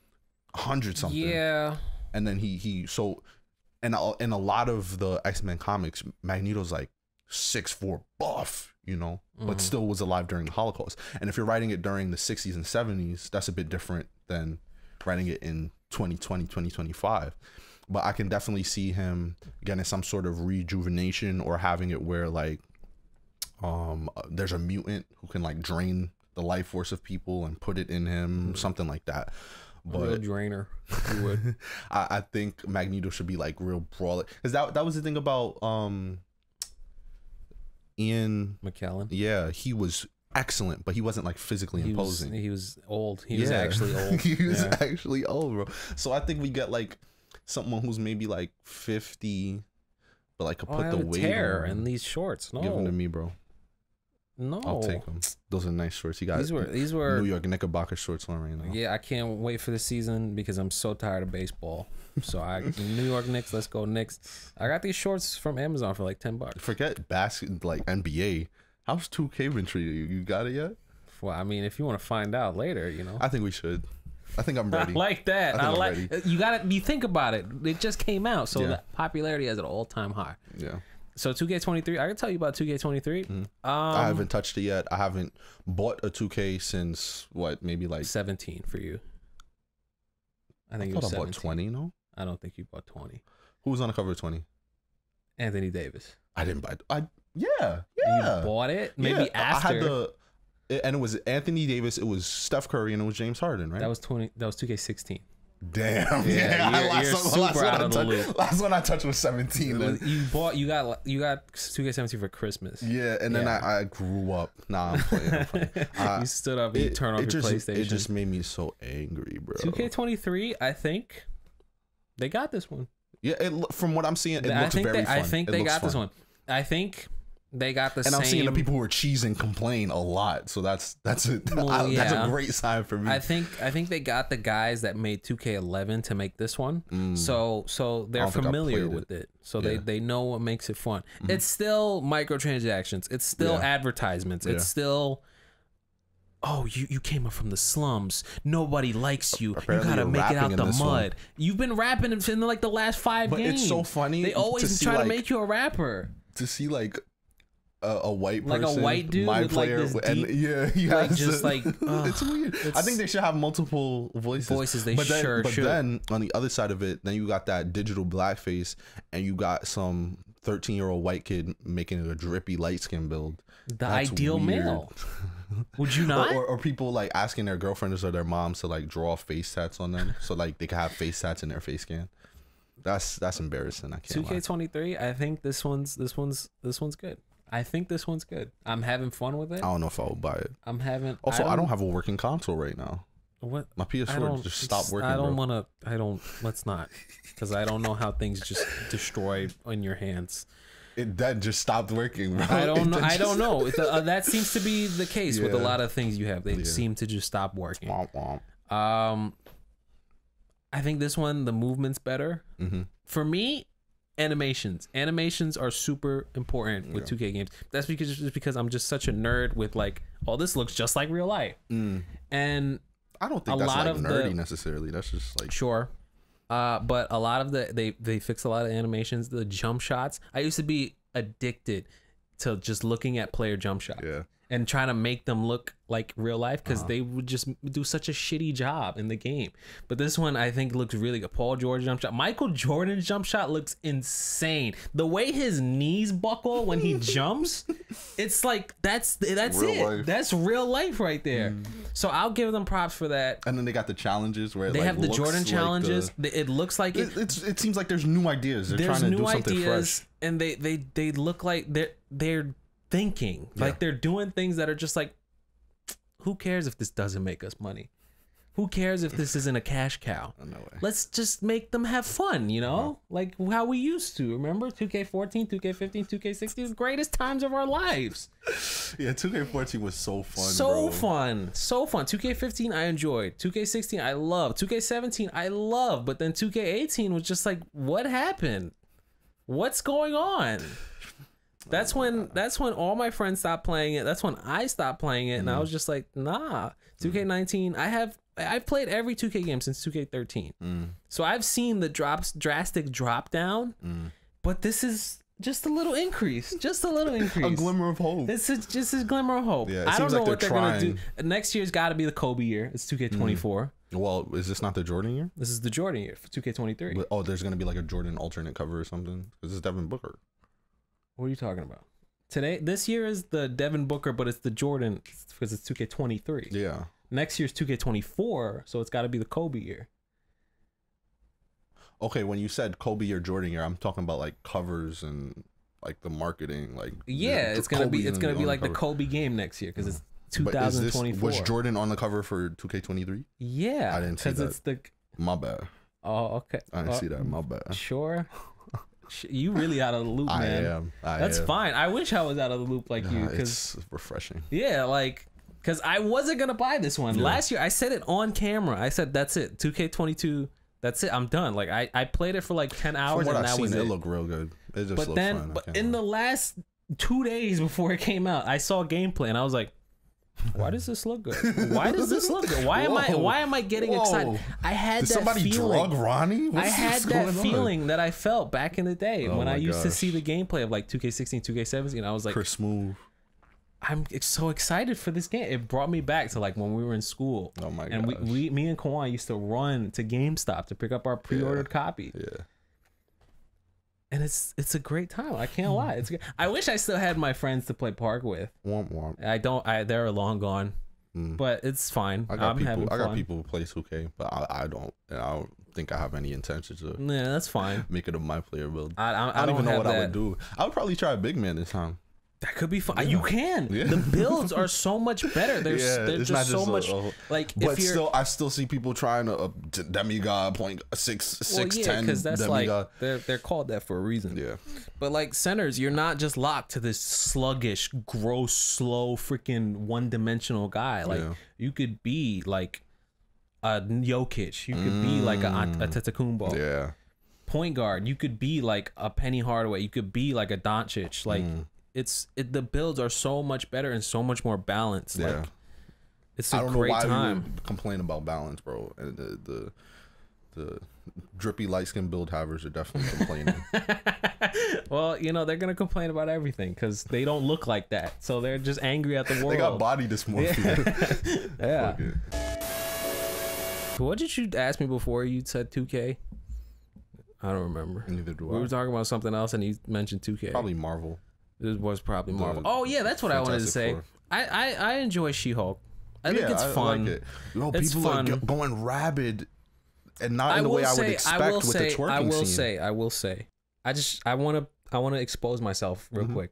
a hundred something. Yeah. And then he he so and a- in a lot of the X-Men comics, Magneto's like six four buff, you know, but Mhm. still was alive during the Holocaust. And if you're writing it during the sixties and seventies, that's a bit different than writing it in twenty twenty, twenty twenty-five. But I can definitely see him getting some sort of rejuvenation or having it where like um there's a mutant who can like drain the life force of people and put it in him, something like that. But real drainer. You would. I, I think Magneto should be like real brawler. Cause that that was the thing about um Ian McKellen. Yeah, he was excellent, but he wasn't like physically He imposing. was, he was old. He was Yeah. actually old. he was Yeah. actually old, bro. So I think we get like someone who's maybe like fifty, but like could Oh, put I the have a weight tear on. in these shorts. No, Give them to me, bro. no. I'll take them. Those are nice shorts. You got These were these were. New York Knickerbocker shorts on right now. Yeah, I can't wait for the season because I'm so tired of baseball. So I New York Knicks, let's go Knicks. I got these shorts from Amazon for like ten bucks. Forget basket like N B A. How's two K been treating you? You got it yet? Well, I mean, if you want to find out later, you know. I think we should. I think I'm I ready. like that. I think I, I'm like ready. you got to you think about it. It just came out, so Yeah. the popularity is at an all-time high. Yeah. So two K twenty-three, I can tell you about two K twenty-three. Mhm. Um, I haven't touched it yet. I haven't bought a two K since what? Maybe like seventeen for you. I I think thought it was I bought seventeen. twenty. No, I don't think you bought twenty. who was on the cover of twenty? Anthony Davis. I didn't buy. I yeah You yeah. bought it maybe Yeah, after. I had the, it- and it was Anthony Davis. It was Steph Curry, and it was James Harden, right? That was twenty. That was two K sixteen. Damn. Yeah, you're- last you're one- super last one out I of the touched- loop. Last one I touched was seventeen. Then. You bought. You got. You got two K seventeen for Christmas. Yeah, and then Yeah. I, I grew up. Nah, I'm playing. I'm playing. Uh, you stood up. And you it, turned off it your just, PlayStation. It just made me so angry, bro. two K twenty-three. I think they got this one. Yeah, it, lo- from what I'm seeing, it I looks think very they, fun. I think It they looks got this fun. one. I think they got the And same. I'm seeing the people who are cheesing complain a lot, so that's that's a Well, I- that's yeah. a great sign for me. I think I think they got the guys that made two K eleven to make this one. Mm. So so they're don't think I familiar played with it. So Yeah. they they know what makes it fun. It's still microtransactions. It's still Yeah. advertisements. It's Yeah. still oh, you, you came up from the slums. Nobody likes you. Apparently you gotta you're make it rapping out in the this mud. one. You've been rapping in, in like the last five But games. it's so funny They to always see, try like- to make you a rapper. to see like a, a white Like a person, white dude my with, like, player, this and deep- yeah, he like, has just, the- like, ugh, it's weird. I it's- think they should have multiple voices. Voices, they but then, sure But should. then on the other side of it, then you got that digital blackface, and you got some thirteen year old white kid making a drippy light skin build. The That's ideal weird. male. Would you Or, not? or, or people like asking their girlfriends or their moms to like draw face tats on them, so like they can have face tats in their face scan. That's that's embarrassing. I can't. two K lie. twenty-three. I think this one's this one's this one's good. I think this one's good. I'm having fun with it. I don't know if I would buy it. I'm having. Also, I don't, have a working console right now. what. My P S I four don't just stopped working. I don't bro. want to. I don't. Let's not, because I don't know how things just destroy in your hands. It that just stopped working, bro. I It don't know. then I just- don't know. It- uh, that seems to be the case with a Yeah. lot of things you have. They Yeah. seem to just stop working. Womp womp. Um, I think this one the movement's better Mm-hmm. for me. Animations, animations are super important with Yeah. two K games. That's because just because I'm just such a nerd with like, oh, this looks just like real life, Mm. and I don't think A that's lot like of the- nerdy necessarily. That's just like sure. Uh, but a lot of the they they fix a lot of animations, the jump shots. I used to be addicted to just looking at player jump shots yeah. and trying to make them look like real life because Uh-huh. they would just do such a shitty job in the game. But this one I think looks really good. Paul George jump shot, Michael Jordan's jump shot looks insane. The way his knees buckle when he jumps, it's like that's that's Real it. life. That's real life right there. So I'll give them props for that. And then they got the challenges where it, They like, have the looks Jordan like challenges. the- The- It looks like it. it, it's it seems like there's new ideas. They're There's trying to new do something ideas, fresh. and they they they look like they're they're thinking, like Yeah. they're doing things that are just like, who cares if this doesn't make us money? Who cares if this isn't a cash cow? Oh, no way. Let's just make them have fun, you know, Uh-huh. like how we used to. Remember two K fourteen, two K fifteen, two K sixteen, the greatest times of our lives. Yeah, two K fourteen was so fun. So bro. fun, so fun. two K fifteen I enjoyed. two K sixteen I love. two K seventeen I love. But then two K eighteen was just like, what happened? What's going on? That's when that's when all my friends stopped playing it. That's when I stopped playing it, and I was just like, nah. two K nineteen I have I've played every two K game since two K thirteen. Mm. So I've seen the drops drastic drop down, Mm. but this is just a little increase, just a little increase. A glimmer of hope. This is just a glimmer of hope. Yeah, it I don't seems know like what they're they're gonna do. trying. Next year's got to be the Kobe year. It's two K twenty-four. Well, is this not the Jordan year? This is the Jordan year for two K twenty-three. But- oh, there's gonna be like a Jordan alternate cover or something. Because it's Devin Booker. What are you talking about? Today, this year is the Devin Booker, but it's the Jordan because it's two K twenty-three. Yeah. Next year's two K twenty-four, so it's got to be the Kobe year. Okay, when you said Kobe or Jordan year, I'm talking about like covers and like the marketing, like yeah, the, it's gonna Kobe be it's gonna be like the cover. Kobe game next year because it's But is this- twenty twenty-four. Was Jordan on the cover for two K twenty-three? Yeah, I didn't see that. it's the. My bad. Oh, okay. I didn't Uh, see that. My bad. Sure. Sh- You really out of the loop, I man. am. I That's am. fine. I wish I was out of the loop like you, Nah, because it's refreshing. yeah, like because I wasn't gonna buy this one Yeah. last year. I said it on camera. I said that's it. two K twenty-two. That's it. I'm done. Like I, I played it for like ten hours From what and I've that seen, was it it. looked real good. It just But looked then, fun. I but can't in lie. the last two days before it came out, I saw gameplay and I was like, why does this look good? Why does this look good? Why am I Whoa. why am I getting Whoa. excited? I had Did that somebody feeling. drug Ronnie? I What's had this that going on? feeling that I felt back in the day Oh when I my used to gosh. see the gameplay of like two K sixteen, two K seventeen. I was like, Chris Smooth. I'm so excited for this game. It brought me back to like when we were in school. Oh my And we, gosh. we, me and Kawan used to run to GameStop to pick up our pre-ordered copy. Yeah. And it's it's a great time. I can't lie. It's good. I wish I still had my friends to play Park with. Womp womp. I don't. I they're long gone. Mm. But it's fine. I got I'm people. having I got fun. people who play two K, but I, I don't. And I don't think I have any intention to Yeah, that's fine. make it a my player build. I, I, I don't even know have what I that. would do. I would probably try a big man this time. That could be fun. Yeah. You can. Yeah. The builds are so much better. There's Yeah, they're it's just not so just a- much a- like But if you're still, I still see people trying to uh, t- demigod point six well, six yeah, ten because that's demigod. like they're they're called that for a reason. Yeah, But like centers, you're not just locked to this sluggish, gross, slow, freaking one-dimensional guy. Like Yeah. you could be like a Jokic. You could be like a, a Tetacumbo. yeah. Point guard. You could be like a Penny Hardaway. You could be like a Doncic. Like Mm. it's it, the builds are so much better and so much more balanced. Yeah. Like it's I a don't know great why time. we would complain about balance, bro. And the the, the drippy light skin build havers are definitely complaining. Well, you know they're gonna complain about everything because they don't look like that. So they're just angry at the world. They got body dysmorphia. Yeah. Fuck it. What did you ask me before you said two K? I don't remember. Neither do We I. were talking about something else and you mentioned two K. Probably Marvel. It was probably The Marvel. Oh yeah, that's what I wanted to Fantastic say. Four. I, I I enjoy She-Hulk. I think Yeah, it's I fun. like it. Yo, It's people fun. are g- going rabid, and not in I the will way I would say, expect I will with say, the twerking I will scene. say, I will say, I just, I want to, I want to expose myself real Mhm. quick.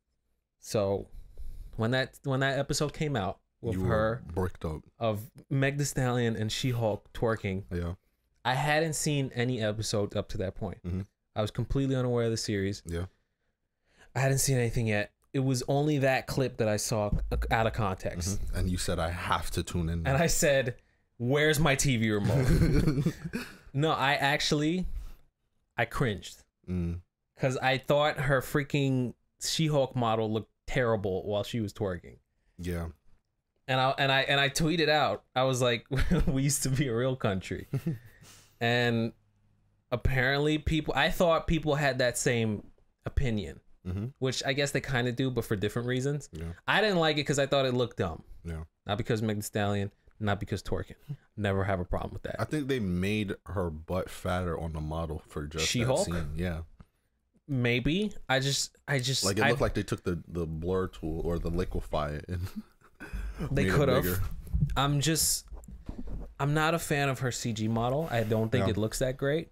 So, when that when that episode came out with you her were bricked up. of Meg Thee Stallion and She-Hulk twerking, Yeah. I hadn't seen any episode up to that point. Mhm. I was completely unaware of the series. Yeah. I hadn't seen anything yet. It was only that clip that I saw out of context. Mhm. And you said I have to tune in. And I said, where's my T V remote? No, I actually, I cringed. mm. Because I thought her freaking She-Hulk model looked terrible while she was twerking. Yeah. And I, and I, and I tweeted out, I was like, we used to be a real country. And apparently people, I thought people had that same opinion. Mm-hmm. Which I guess they kind of do, but for different reasons. Yeah. I didn't like it because I thought it looked dumb. Yeah. Not because Meg Thee Stallion, not because twerking. Never have a problem with that. I think they made her butt fatter on the model for just She-Hulk? that scene. Yeah. Maybe I just, I just Like it I, looked like they took the, the blur tool or the liquefy it and they made it could bigger. have. I'm just, I'm not a fan of her C G model. I don't think Yeah. it looks that great.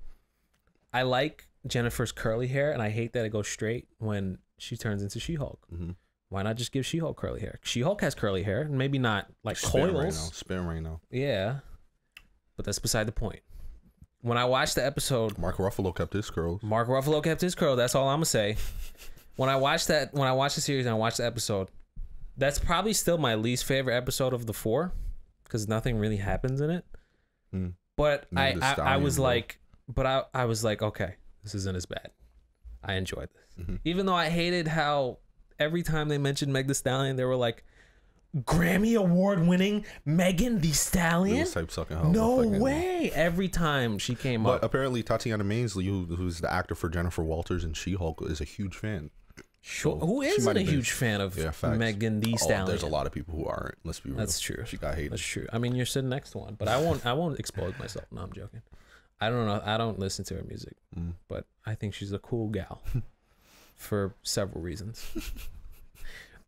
I like Jennifer's curly hair, and I hate that it goes straight when she turns into She-Hulk. Mm-hmm. Why not just give She-Hulk curly hair? She-Hulk has curly hair, maybe not like Spin right now. coils. Spin right now. Yeah, but that's beside the point. When I watched the episode, Mark Ruffalo kept his curls. Mark Ruffalo kept his curl. That's all I'm gonna say. When I watched that, when I watched the series and I watched the episode, that's probably still my least favorite episode of the four, because nothing really happens in it. Hmm. But I, Meg Thee I, I Stallion, was bro. like, but I, I was like, okay, this isn't as bad. I enjoyed this, Mhm. even though I hated how every time they mentioned Meg Thee Stallion, they were like, Grammy award winning Megan Thee Stallion. Little type sucking hell. No Fucking- way! Every time she came But up, apparently Tatiana Masley, who, who's the actor for Jennifer Walters and She-Hulk, is a huge fan. sure, so who she isn't might a have been- huge fan of Yeah, facts. Megan Thee Oh, Stallion? there's a lot of people who aren't. Let's be real. That's true. She got hated. That's true. I mean, you're sitting next to one, but I won't. I won't expose myself. No, I'm joking. I don't know. I don't listen to her music, Mm. but I think she's a cool gal for several reasons.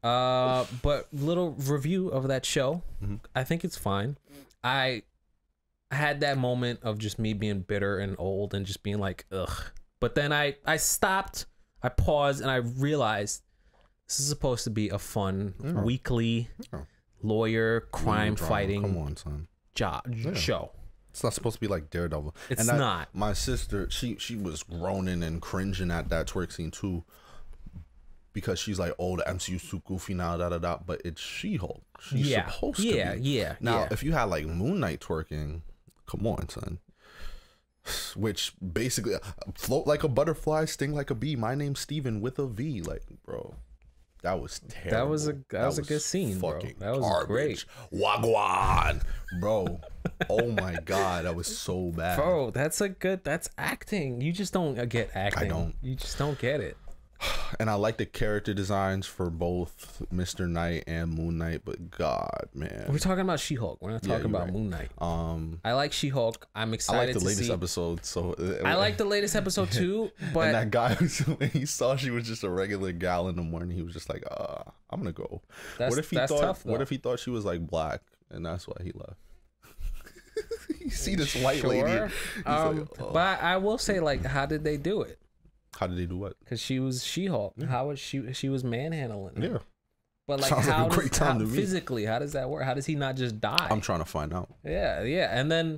Uh, but little review of that show. Mm-hmm. I think it's fine. I had that moment of just me being bitter and old and just being like, ugh. But then I I stopped, I paused, and I realized this is supposed to be a fun Yeah. weekly Yeah. lawyer crime Drama. fighting Come on, son. job Yeah. show. It's not supposed to be like Daredevil. It's and that- not. My sister, she she was groaning and cringing at that twerk scene too, because she's like, "Oh, the M C U's too goofy now." Da da da. But it's She-Hulk. She's Yeah. supposed Yeah, to be. yeah, Now, yeah. if you had like Moon Knight twerking, come on, son. Which basically float like a butterfly, sting like a bee. My name's Steven with a V. Like, bro, that was terrible. That was a that, was a good scene, bro. fucking That was garbage. great. Wagwan, bro. Oh my god, that was so bad. Bro, that's a good that's acting. You just don't get acting. don't. You just don't get it. And I like the character designs for both Mister Knight and Moon Knight, but God, man. We're talking about She-Hulk. We're not Yeah, talking you're about right. Moon Knight. Um, I like She-Hulk. I'm I excited like the to latest see. episode. So uh, I like the latest episode too, but and that guy, when he saw she was just a regular gal in the morning, he was just like, "Uh, I'm gonna go." That's- what if he that's thought? tough, what though. if he thought she was like black, and that's why he left? You see this white sure. lady? He's Um, like, oh. But I will say, like, how did they do it? How did they do what? Because she was She-Hulk. How was she? She was manhandling. him. Yeah, But like, Sounds like a how great does time how, to read. physically? How does that work? How does he not just die? I'm trying to find out. Yeah, yeah, and then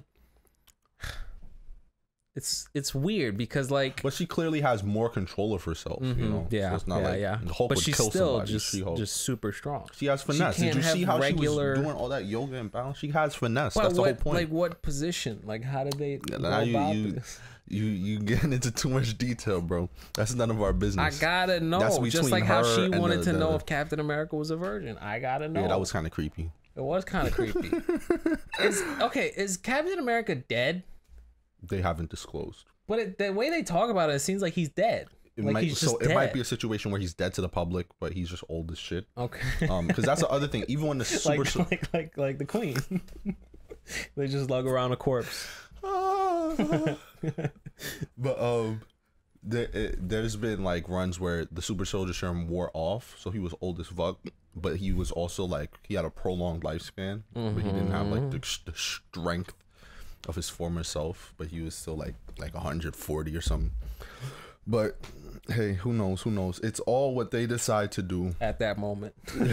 it's it's weird because like, But she clearly has more control of herself. You mhm, know, yeah, so it's not yeah, like yeah. Hulk But would she's kill still somebody. just She-Hulk. just super strong. She has finesse. can't Did you have see how regular- she was doing all that yoga and balance? She has finesse. But That's the what, whole point. like, what position? Like, how did they Yeah, go now you- about you- this? You you getting into too much detail, bro. That's none of our I business. gotta know. That's Just between like how her she and wanted the- to know the- if Captain America was a virgin. I gotta know. Yeah, that was kind of creepy. It was kind of creepy. is okay? Is Captain America dead? They haven't disclosed. But it, the way they talk about it, it seems like he's dead. It like might, he's so just it dead. might be a situation where he's dead to the public, but he's just old as shit. Okay. Um, because that's the other thing. Even when the super, like, like like like the Queen. They just lug around a corpse. but um, there, it, there's been like runs where the super soldier serum wore off, so he was old as fuck, but he was also like he had a prolonged lifespan, but he didn't have like the, the strength of his former self, but he was still like like one hundred forty or something. But hey, who knows? Who knows? It's all what they decide to do. At that moment.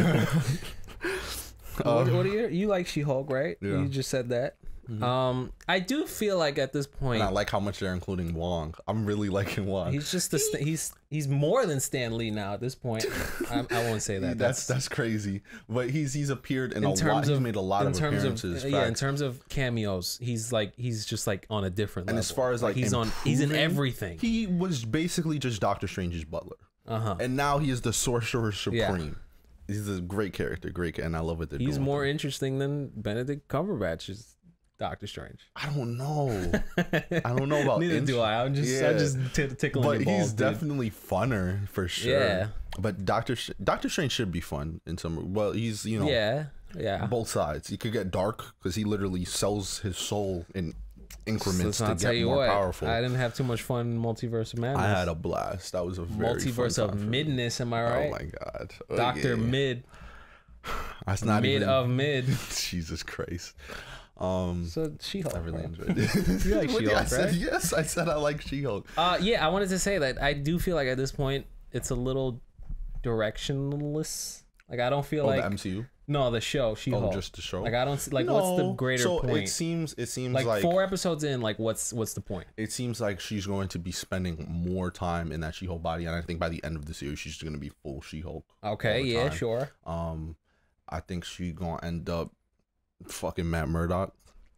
what, what are you? You like She-Hulk, right? Yeah. You just said that. Um, I do feel like at this point, And I like how much they're including Wong. I'm really liking Wong. he's just the st- he's he's more than Stan Lee now at this point. I, I won't say that. that's that's crazy, but he's he's appeared in, in a terms lot. of He's made a lot in of terms appearances. Of, yeah, in facts. terms of cameos, he's like he's just like on a different And level. as far as like he's on, he's in improving, everything. He was basically just Doctor Strange's butler, Uh huh. and now he is the Sorcerer Supreme. Yeah. He's a great character, great, and I love what they're He's doing. more interesting than Benedict Cumberbatch's Doctor Strange. I don't know. I don't know about. Neither int- do I. I'm just Yeah. I'm just t- tickling But your balls, he's dude. definitely funner for sure. Yeah. But Doctor Sh- Doctor Strange should be fun in some. Well, he's you know Yeah, yeah. both sides. He could get dark because he literally sells his soul in increments So to I'll tell get you more what, powerful. I didn't have too much fun in Multiverse of Madness. I had a blast. That was a very Multiverse fun of time for me. Midness, am I right? Oh my god, Oh, Doctor yeah. Mid, That's not Mid even, of Mid. Jesus Christ. Um, So She-Hulk. I really right? enjoyed it. You like What- She-Hulk, I said, right? yes, I said I like She-Hulk. Uh, yeah, I wanted to say that I do feel like at this point it's a little directionless. Like I don't feel Oh, like the M C U. no the show Oh, She-Hulk. just the show. Like I don't see, like what's the No. greater so point? it seems it seems like, like, four episodes in, like what's what's the point? it seems like she's going to be spending more time in that She-Hulk body, and I think by the end of the series she's going to be full She-Hulk. Okay, all the yeah, time. sure. Um, I think she gonna end up fucking Matt Murdock.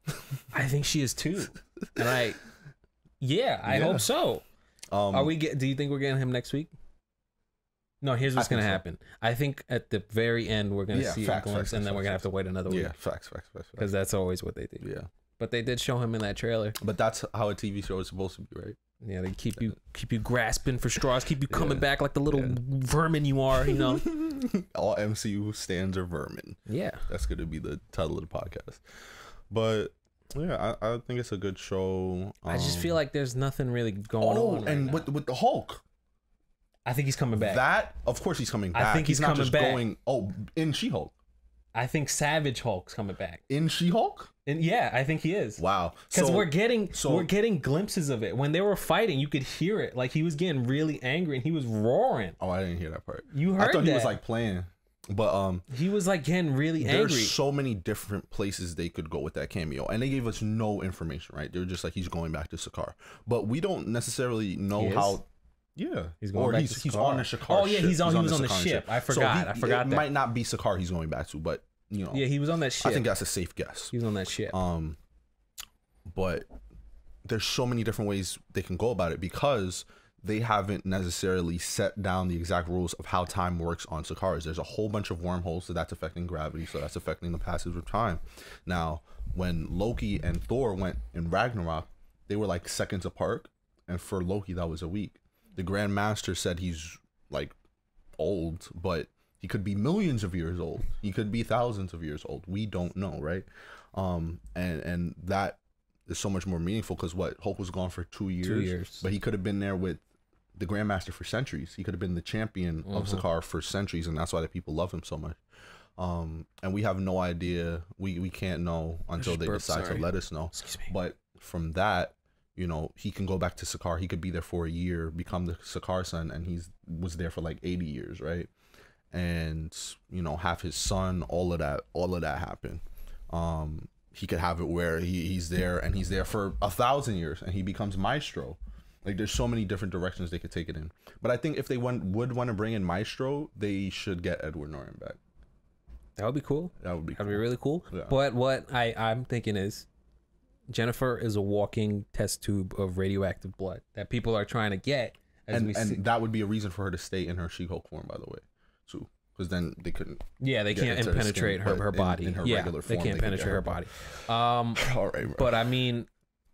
I think she is too, and I, yeah, I Yeah. hope so. Um, Are we get? Do you think we're getting him next week? No, here's what's I think gonna so. happen. I think at the very end we're gonna Yeah, see facts, a glimpse, facts, and then facts, we're gonna have facts. to wait another week Yeah, facts, facts, facts, facts. because that's always what they do. Yeah, But they did show him in that trailer. but that's how a T V show is supposed to be, right? Yeah, they keep you keep you grasping for straws, keep you coming Yeah. back like the little Yeah. vermin you are. You know. All M C U stands are vermin. Yeah. That's going to be the title of the podcast. But yeah, I, I think it's a good show. I just Um, feel like there's nothing really going oh, on. Right and now. with with the Hulk, I think he's coming back. That, of course, he's coming back. I think he's, he's not coming just back. going. Oh, in She-Hulk. I think Savage Hulk's coming back. In She-Hulk. And yeah, I think he is. Wow. Because So- we're getting so- we're getting glimpses of it. When they were fighting, you could hear it. Like he was getting really angry and he was roaring. Oh, I didn't hear that part. You I heard thought that. he was like playing, but um, He was like getting really there's angry. so many different places they could go with that cameo, and they gave us no information. Right? They were just like, he's going back to Sakaar, but we don't necessarily know He is? how. Yeah, He's going or back he's to he's Sakaar. on the Sakaar. Oh, yeah, ship. he's on- he was the on the Sakaar ship. I So forgot. he- I forgot It that. might not be Sakaar he's going back to, but you know, Yeah, he was on that ship. I think that's a safe guess. he was on that ship. Um, but there's so many different ways they can go about it because they haven't necessarily set down the exact rules of how time works on Sakaar. There's a whole bunch of wormholes, so that's affecting gravity, so that's affecting the passage of time. Now, when Loki and Thor went in Ragnarok, they were like seconds apart, and for Loki that was a week. The Grand Master said he's like old, but he could be millions of years old. He could be thousands of years old. We don't know, right? Um, and and that is so much more meaningful because what Hulk was gone for two years, Two years. but he could have been there with the Grandmaster for centuries. He could have been the champion of Mhm. Sakaar for centuries, and that's why the people love him so much. Um, and we have no idea. We we can't know until Just they burped, decide sorry. to let us know. Excuse me. But from that, you know, he can go back to Sakaar. He could be there for a year, become the Sakaar son, and he's was there for like eighty years, right? And you know, have his son. All of that, all of that happened. Um, he could have it where he, he's there and he's there for a thousand years, and he becomes Maestro. Like, there's so many different directions they could take it in. But I think if they want, would want to bring in Maestro, they should get Edward Norton back. That would be cool. That would be That'd cool. be really cool. Yeah. But what I, I'm thinking is Jennifer is a walking test tube of radioactive blood that people are trying to get as and we and see. that would be a reason for her to stay in her She-Hulk form, by the way, too, because then they couldn't. Yeah, they get can't into her penetrate skin, her, but her in- body. in her yeah, regular they form, can't they could get penetrate her her body. Um, All right, bro. but I mean,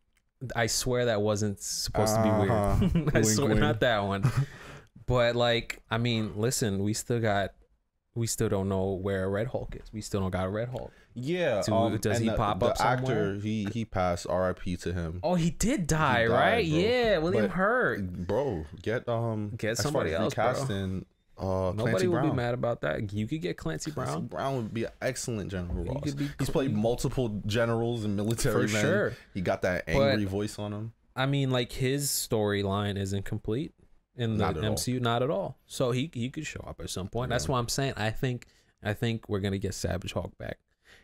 I swear that wasn't supposed to be Uh-huh. weird. I Wink, swear, wink. not that one. But like, I mean, listen, we still got, we still don't know where a Red Hulk is. We still don't got a Red Hulk. yeah, Do- um, does and he the, pop the up somewhere? actor, he he passed. R I P to him. Oh, he did die, died, right? bro. Yeah, William But- Hurt. Bro, get um, Get as far somebody as else, bro. recasting, Uh, Nobody Clancy would Brown. be mad about that. You could get Clancy Clancy Brown. Brown would be an excellent General Ross. could be He's cool. played multiple generals and military For men. sure. He got that angry voice on him. I mean, like his storyline isn't complete in the Not at all. M C U, not at all. So he he could show up at some point. That's Yeah. why I'm saying I think I think we're gonna get Savage Hulk back.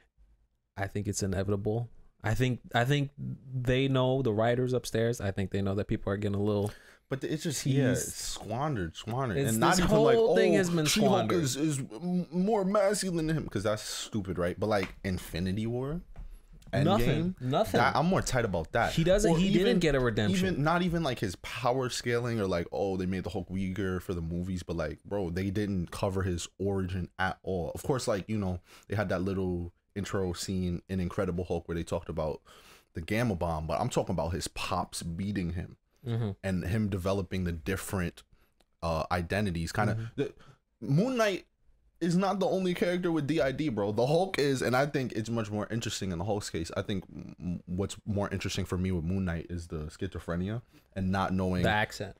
I think it's inevitable. I think I think they know, the writers upstairs. I think they know that people are getting a little. But it's just yeah, He's- it's squandered, squandered, It's- and not this even like whole oh, thing has been She-Hulk squandered. is, is m- more masculine than him because that's stupid, right? But like Infinity War, Nothing. Endgame, Nothing. that- I'm more tight about that. He doesn't. Or He even- didn't get a redemption. Even not even like his power scaling or like oh they made the Hulk weaker for the movies, but like bro they didn't cover his origin at all. Of course, like you know they had that little intro scene in Incredible Hulk where they talked about the gamma bomb, but I'm talking about his pops beating him Mhm. and him developing the different uh identities. Kind of Mm-hmm. the Moon Knight is not the only character with D I D, bro. The Hulk is, and I think it's much more interesting in the Hulk's case. I think m- what's more interesting for me with Moon Knight is the schizophrenia and not knowing, The accent.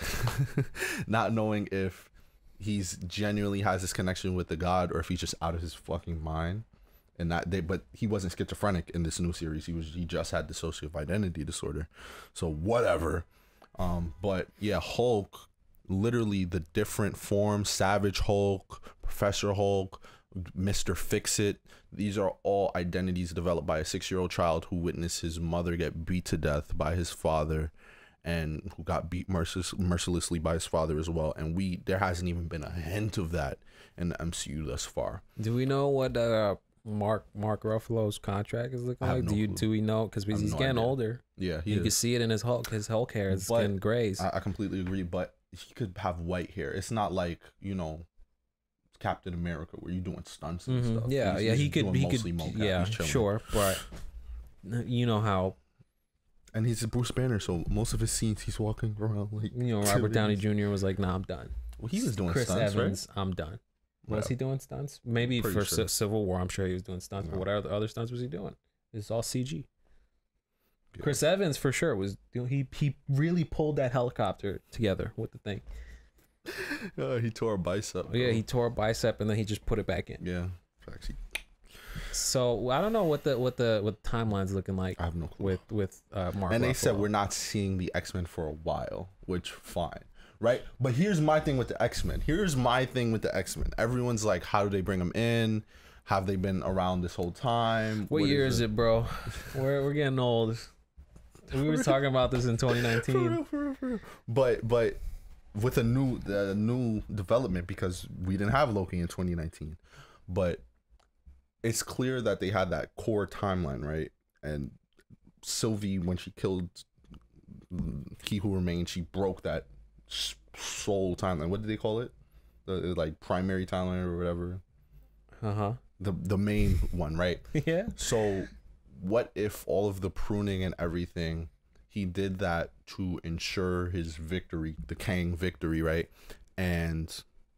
not knowing if he's genuinely has this connection with the god or if he's just out of his fucking mind. And that they, but he wasn't schizophrenic in this new series. He was, he just had dissociative identity disorder. So whatever. Um, but yeah, Hulk. Literally the different forms, Savage Hulk, Professor Hulk, Mister Fix-It. These are all identities developed by a six-year-old child who witnessed his mother get beat to death by his father and who got beat mercil- mercilessly by his father as well. And we there hasn't even been a hint of that in the M C U thus far. Do we know what uh, Mark Mark Ruffalo's contract is looking I have like? no do you clue. do we know? Because have he's no getting idea. older. Yeah, he You is. can see it in his Hulk. His Hulk hair is But getting grays. I, I completely agree, but he could have white hair. It's not like, you know, Captain America where you're doing stunts and Mhm. stuff. Yeah, He's- yeah, he's he could, doing he mostly could, mocap. yeah, He's chilling. sure, but you know how And he's a Bruce Banner, so most of his scenes he's walking around like you know Robert Downey Junior was like, "Nah, I'm done." Well, he was doing Chris stunts, Evans, I'm done. Was Yeah. he doing stunts? Maybe Pretty for sure. Ci- Civil War, I'm sure he was doing stunts. But Yeah. what other other stunts was he doing? It's all C G. Yeah. Chris Evans for sure was. You know, he he really pulled that helicopter together with the thing. Uh, he tore a bicep. Oh, yeah, bro. he tore a bicep and then he just put it back in. Yeah. Actually, So I don't know what the what the what the timeline's looking like I have no clue. with with uh, Mark. And they said Ruffalo. we're not seeing the X-Men for a while, which fine, right? But here's my thing with the X-Men. Here's my thing with the X-Men. Everyone's like, how do they bring them in? Have they been around this whole time? What, what year is it, it bro? We're we're getting old. We were talking about this in twenty nineteen. For real, for real, for real. But but with a new the new development, because we didn't have Loki in twenty nineteen, but it's clear that they had that core timeline, right? And Sylvie, when she killed He Who Remains, she broke that soul timeline. What did they call it? The like primary timeline or whatever. Uh huh. The the main one, right? Yeah. So what if all of the pruning and everything, he did that to ensure his victory, the Kang victory, right? And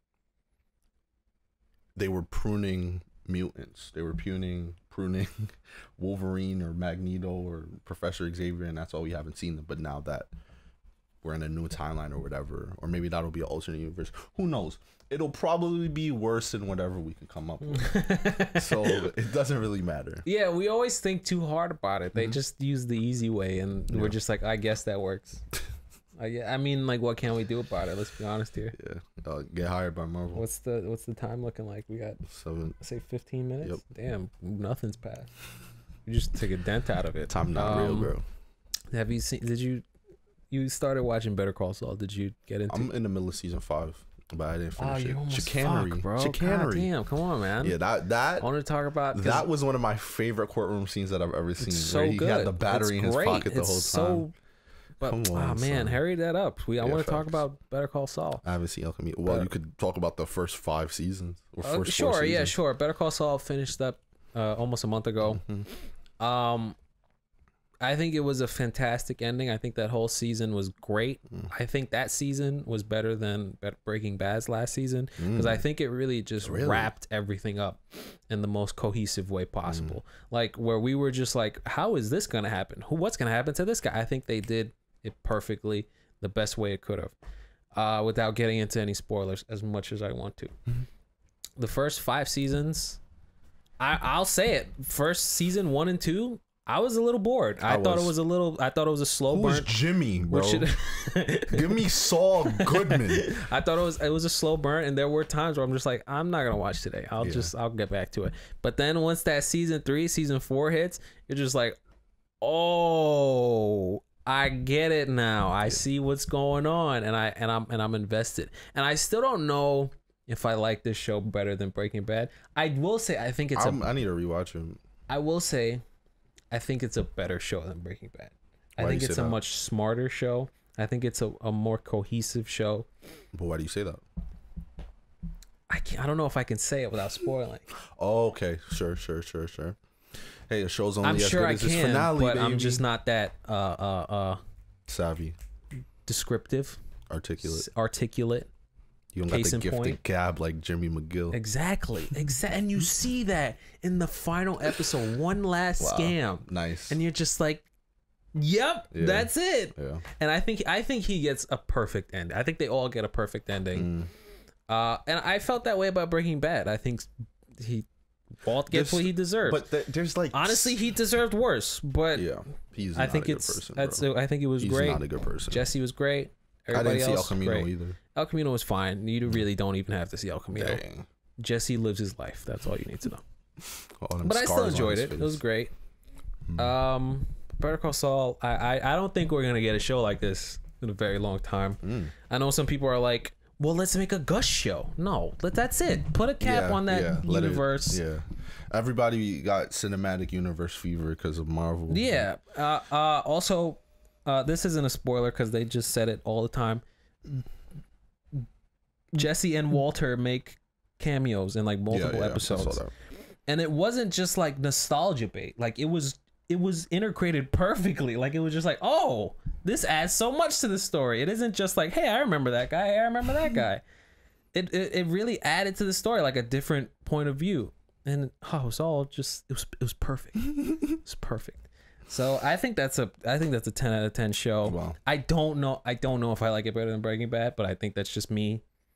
they were pruning mutants. They were pruning pruning Wolverine or Magneto or Professor Xavier, and that's all we haven't seen them. But now that we're in a new timeline or whatever, or maybe that'll be an alternate universe. Who knows? It'll probably be worse than whatever we can come up with. So it doesn't really matter. Yeah, we always think too hard about it. They Mm-hmm. just use the easy way, and Yeah. we're just like, I guess that works. I, I mean, like, what can we do about it? Let's be honest here. Yeah, uh, get hired by Marvel. What's the what's the time looking like? We got Seven. say fifteen minutes. Yep. Damn, nothing's passed. You just took a dent out of it. Time not real, Um, bro. Have you seen? Did you? You started watching Better Call Saul. Did you get into? I'm in the middle of season five, but I didn't oh, finish you it. almost Chicanery, fuck, bro. chicanery. God damn, come on, man. Yeah, that that I want to talk about 'cause that was one of my favorite courtroom scenes that I've ever seen. it's so where he good. had the battery It's in his great. pocket the It's whole so, time. But Come oh on, man, son. hurry that up. We I Yeah, want to talk facts. about Better Call Saul. I haven't seen El Camino. Well, But- you could talk about the first five seasons or Uh, first sure, four yeah, seasons. sure. Better Call Saul finished up uh, almost a month ago. Mhm. Um, I think it was a fantastic ending. I think that whole season was great. Mm. I think that season was better than Be- Breaking Bad's last season because Mm. I think it really just Really? wrapped everything up in the most cohesive way possible. Like where we were just like, how is this gonna happen? Who? What's gonna happen to this guy? I think they did it perfectly, the best way it could have, uh, without getting into any spoilers as much as I want to. Mhm. The first five seasons, I, I'll say it. First season one and two, I was a little bored. I, I thought was. it was a little. I thought it was a slow Who's burn. Jimmy, bro? Which should- Give me Saul Goodman. I thought it was it was a slow burn, and there were times where I'm just like, I'm not gonna watch today. I'll Yeah. just I'll get back to it. But then once that season three, season four hits, you're just like, oh, I get it now. I see what's going on, and I and I'm and I'm invested. And I still don't know if I like this show better than Breaking Bad. I will say I think it's a I'm, I need to rewatch him. I will say, I think it's a better show than Breaking Bad. I Why do think you it's say a that? much smarter show. I think it's a, a more cohesive show. But why do you say that? I can't, I don't know if I can say it without spoiling. Oh, okay. Sure, sure, sure, sure. Hey, the show's only I'm as sure good I as its can, finale, but I'm baby. just not that uh, uh, uh, savvy, descriptive, articulate. s- articulate. You don't got Case the in gift of point. gab like Jimmy McGill. Exactly, exactly. And you see that in the final episode, one last Wow. scam, Nice. and you're just like, "Yep, Yeah. that's it." yeah. And I think I think he gets a perfect end. I think they all get a perfect ending. Mm. Uh, and I felt that way about Breaking Bad. I think he Walt gets There's- what he deserved. But th- there's like Honestly, he deserved worse. But yeah, he's. I not think a good it's person, that's. bro. I think it was He's great. not a good person. Jesse was great. I Everybody didn't see El else, Camino great. either. El Camino was fine. You really don't even have to see El Camino. Dang. Jesse lives his life. That's all you need to know. All them But I still scars on enjoyed his it. It was face. great. Hmm. Um, Better Call Saul. I, I I don't think we're gonna get a show like this in a very long time. Mm. I know some people are like, well, let's make a Gus show. No, let that's it. Put a cap Yeah, on that yeah, let it- universe. yeah, everybody got cinematic universe fever because of Marvel. Yeah. Uh, uh, also, uh, this isn't a spoiler because they just said it all the time. Jesse and Walter make cameos in like Yeah, multiple yeah, I episodes, saw that. and it wasn't just like nostalgia bait. Like it was, it was integrated perfectly. Like it was just like, oh, this adds so much to the story. It isn't just like, hey, I remember that guy. Hey, I remember that guy. It, it it really added to the story, like a different point of view, and oh, it was all just it was it was perfect. It was perfect. So I think that's a I think that's a ten out of ten show. Wow. I don't know I don't know if I like it better than Breaking Bad, but I think that's just me.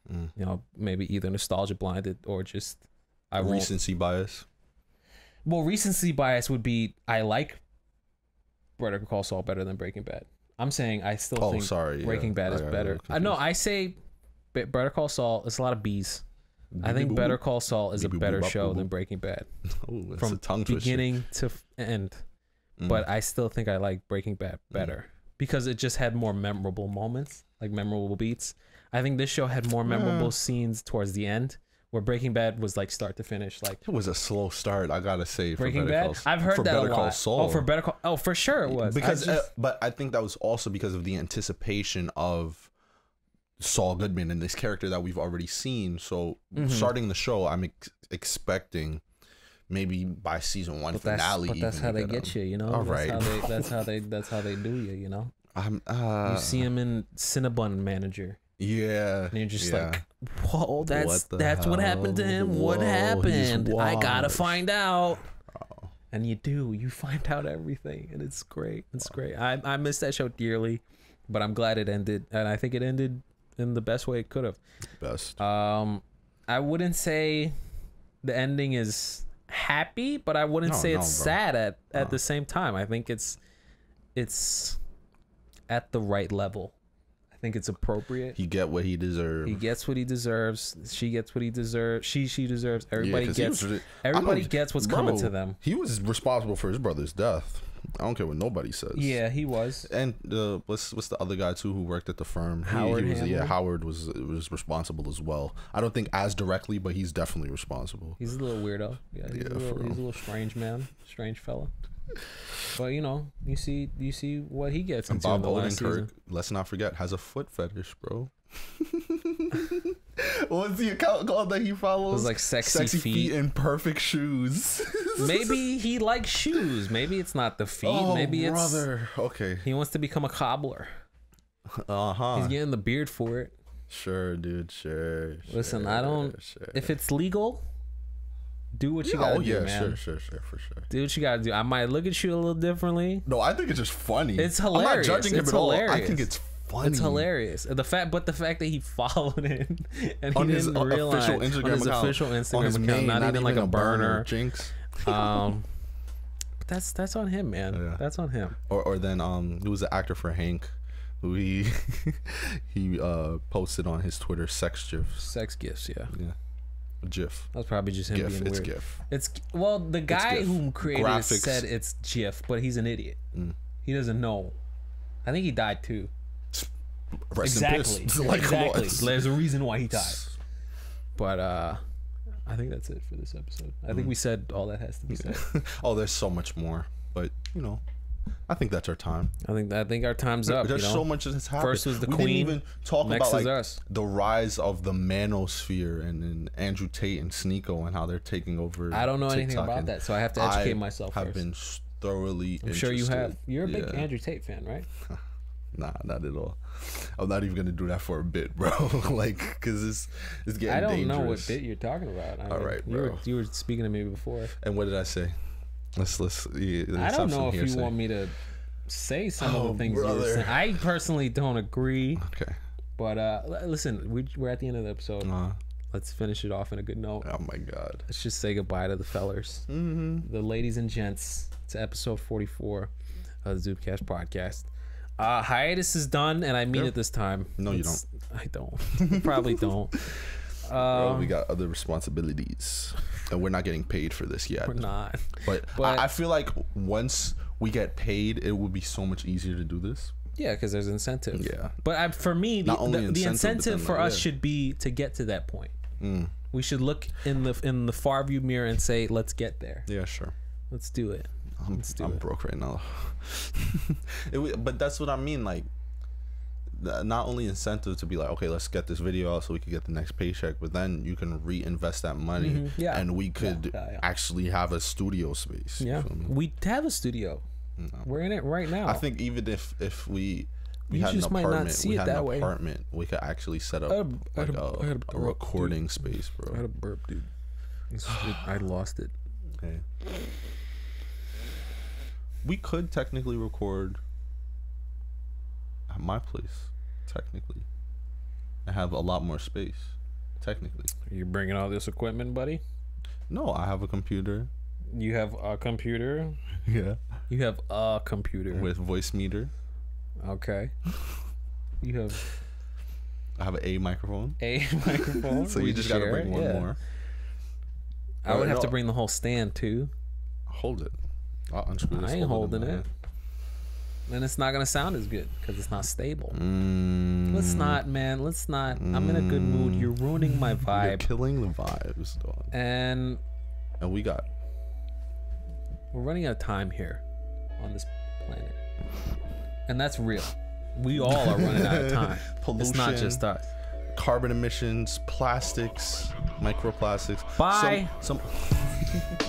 Mm. You know, maybe either nostalgia blinded or just I won't. Recency bias. Well, recency bias would be I like Better Call Saul better than Breaking Bad. I'm saying I still Oh, think sorry. Breaking yeah. Bad is I got better. really I know confused. I say Be- Better Call Saul. It's a lot of B's. I think Beep-beep-boop. Better Call Saul is a Beep-boop-boop, better bop, show boop, than boop. Breaking Bad Oh, that's from a tongue twister. beginning to f- end. Mm. But I still think I like Breaking Bad better because it just had more memorable moments, like memorable beats. I think this show had more memorable Yeah. scenes towards the end, where Breaking Bad was like start to finish, like It was a slow start, I gotta say. For Breaking Better Bad. Call, I've heard for that Better a Call lot. Saul. Oh, for Better Call. Oh, for sure it was. I Because, just- uh, but I think that was also because of the anticipation of Saul Goodman and this character that we've already seen. So Mhm. starting the show, I'm ex- expecting maybe by season one but that's, finale. but that's even how they we get gotta- you, you know. All that's right. how they. That's how they. That's how they do you, you know. I'm, uh, You see him in Cinnabon Manager, yeah, and you're just yeah. like, "Whoa, that's What the that's what happened to hell? him. What Whoa, he's happened? I gotta washed." find out." Oh. And you do. You find out everything, and it's great. It's great. I I miss that show dearly, but I'm glad it ended, and I think it ended in the best way it could have. Best. Um, I wouldn't say the ending is happy, but I wouldn't No, say no, it's bro. sad at at No. the same time. I think it's it's at the right level. I think it's appropriate. He get what he deserved. He gets what he deserves. She gets what he deserves. She she deserves. Everybody 'cause he gets. was re- Everybody I don't- gets what's bro, coming to them. He was responsible for his brother's death. I don't care what nobody says. Yeah, he was. And uh, what's what's the other guy too who worked at the firm? He- Howard He, was, yeah, Hamlin? Howard was was responsible as well. I don't think as directly, but he's definitely responsible. He's a little weirdo. Yeah, he's, Yeah, a, little, for he's a real. little strange man, strange fella. But you know, you see, you see what he gets And into in Bob the last Odenkirk, season. let's not forget, has a foot fetish, bro. What's the account called that he follows? It was like sexy, Sexy feet. feet in perfect shoes. Maybe he likes shoes. Maybe it's not the feet. Oh, Maybe it's brother. Okay. he wants to become a cobbler. Uh huh. He's getting the beard for it. Sure, dude. Sure. Listen, sure, I don't- Sure. If it's legal, do what you Yeah, gotta oh do, yeah, man. sure, sure, sure, for sure. Do what you gotta do. I might look at you a little differently. No, I think it's just funny. It's I'm not hilarious. judging him It's at all. I hilarious. think it's funny. It's hilarious. The fact, but the fact that he followed it and he On his didn't uh, realize official Instagram on his account. official On Instagram his account, main, not, even like a burner. Jinx. Um, but that's that's on him, man. Yeah. That's on him. Or or then um, who was the actor for Hank, who he he uh posted on his Twitter sex gifs. Sex gifts, yeah. Yeah, GIF. That's probably just him GIF. being It's weird. GIF. It's well, the guy GIF. who created it Graphics. said it's GIF, but he's an idiot. Mm. He doesn't know. I think he died too. Rest exactly. in peace. Like, come on. exactly. There's a reason why he died. But uh, I think that's it for this episode. I Mm. think we said all that has to be said. Oh, there's so much more, but you know, I think that's our time. I think I think our time's up. There's you know? so much that's happened. First was the we Queen, didn't even talk next about is like us. the rise of the manosphere and, and Andrew Tate and Sneeko and how they're taking over. I don't know anything TikTok, about and that, so I have to educate I myself have first. been thoroughly. I'm sure you have. interested. You're a big Yeah. Andrew Tate fan, right? Nah, not at all. I'm not even gonna do that for a bit, bro. Like, cause it's it's getting I don't dangerous. know what bit you're talking about. I All mean, right, you were bro. you were speaking to me before. And what did I say? Let's let's. Yeah, I let's don't have some know if you hearsay. want me to say some of Oh, the things you were brother. saying. I personally don't agree, Okay. but uh, l- listen, we, we're at the end of the episode. Uh, Let's finish it off in a good note. oh my god. Let's just say goodbye to the fellers, Mm-hmm. the ladies and gents. To episode forty-four of the Zoopcast podcast. Uh, hiatus is done, and I mean Yeah. it this time. No, you It's- I don't. Probably don't. Bro, Um, we got other responsibilities, and we're not getting paid for this yet. we're not. But, But- I, I feel like once we get paid, it will be so much easier to do this. Yeah, because there's incentive. Yeah. But I, for me, the, Not only the, the incentive, but incentive then, for like, us yeah. should be to get to that point. Mm. We should look in the in the far view mirror and say, "Let's get there. Yeah, sure. Let's do it." I'm, Let's do I'm it. broke right now. it, wa- but that's what I mean. Like, th- not only incentive to be like, okay, let's get this video out so we could get the next paycheck, but then you can reinvest that money, Mhm, yeah. and we could yeah, yeah. actually have a studio space. you Yeah, feel me? we have a studio. No. We're in it right now. I think even if if we we You had an just might not apartment, see we it had that an way. apartment, we could actually set up I had a- I like had a- a, I had a a burp, recording space, I had bro. a burp, dude. It's- it- I lost it. Okay. We could technically record at my place, technically, and have a lot more space. technically. You bringing all this equipment, buddy? No, I have a computer. You have a computer. Yeah. You have a computer With voice meter. Okay. You have. I have an A microphone. A microphone. So you just got to bring one yeah. more. I would Uh, have no. to bring the whole stand too. Hold it. I'll unscrew this. I ain't hold in holding my it. hand. And it's not gonna sound as good because it's not stable. Mm, Let's not, man. Let's not. I'm in a good mood. You're ruining my You're vibe. killing the vibes, dog. And And we got we're running out of time here on this planet. And that's real. We all are running out of time. It's not Pollution. just us. carbon emissions, plastics, microplastics. Bye. Some, some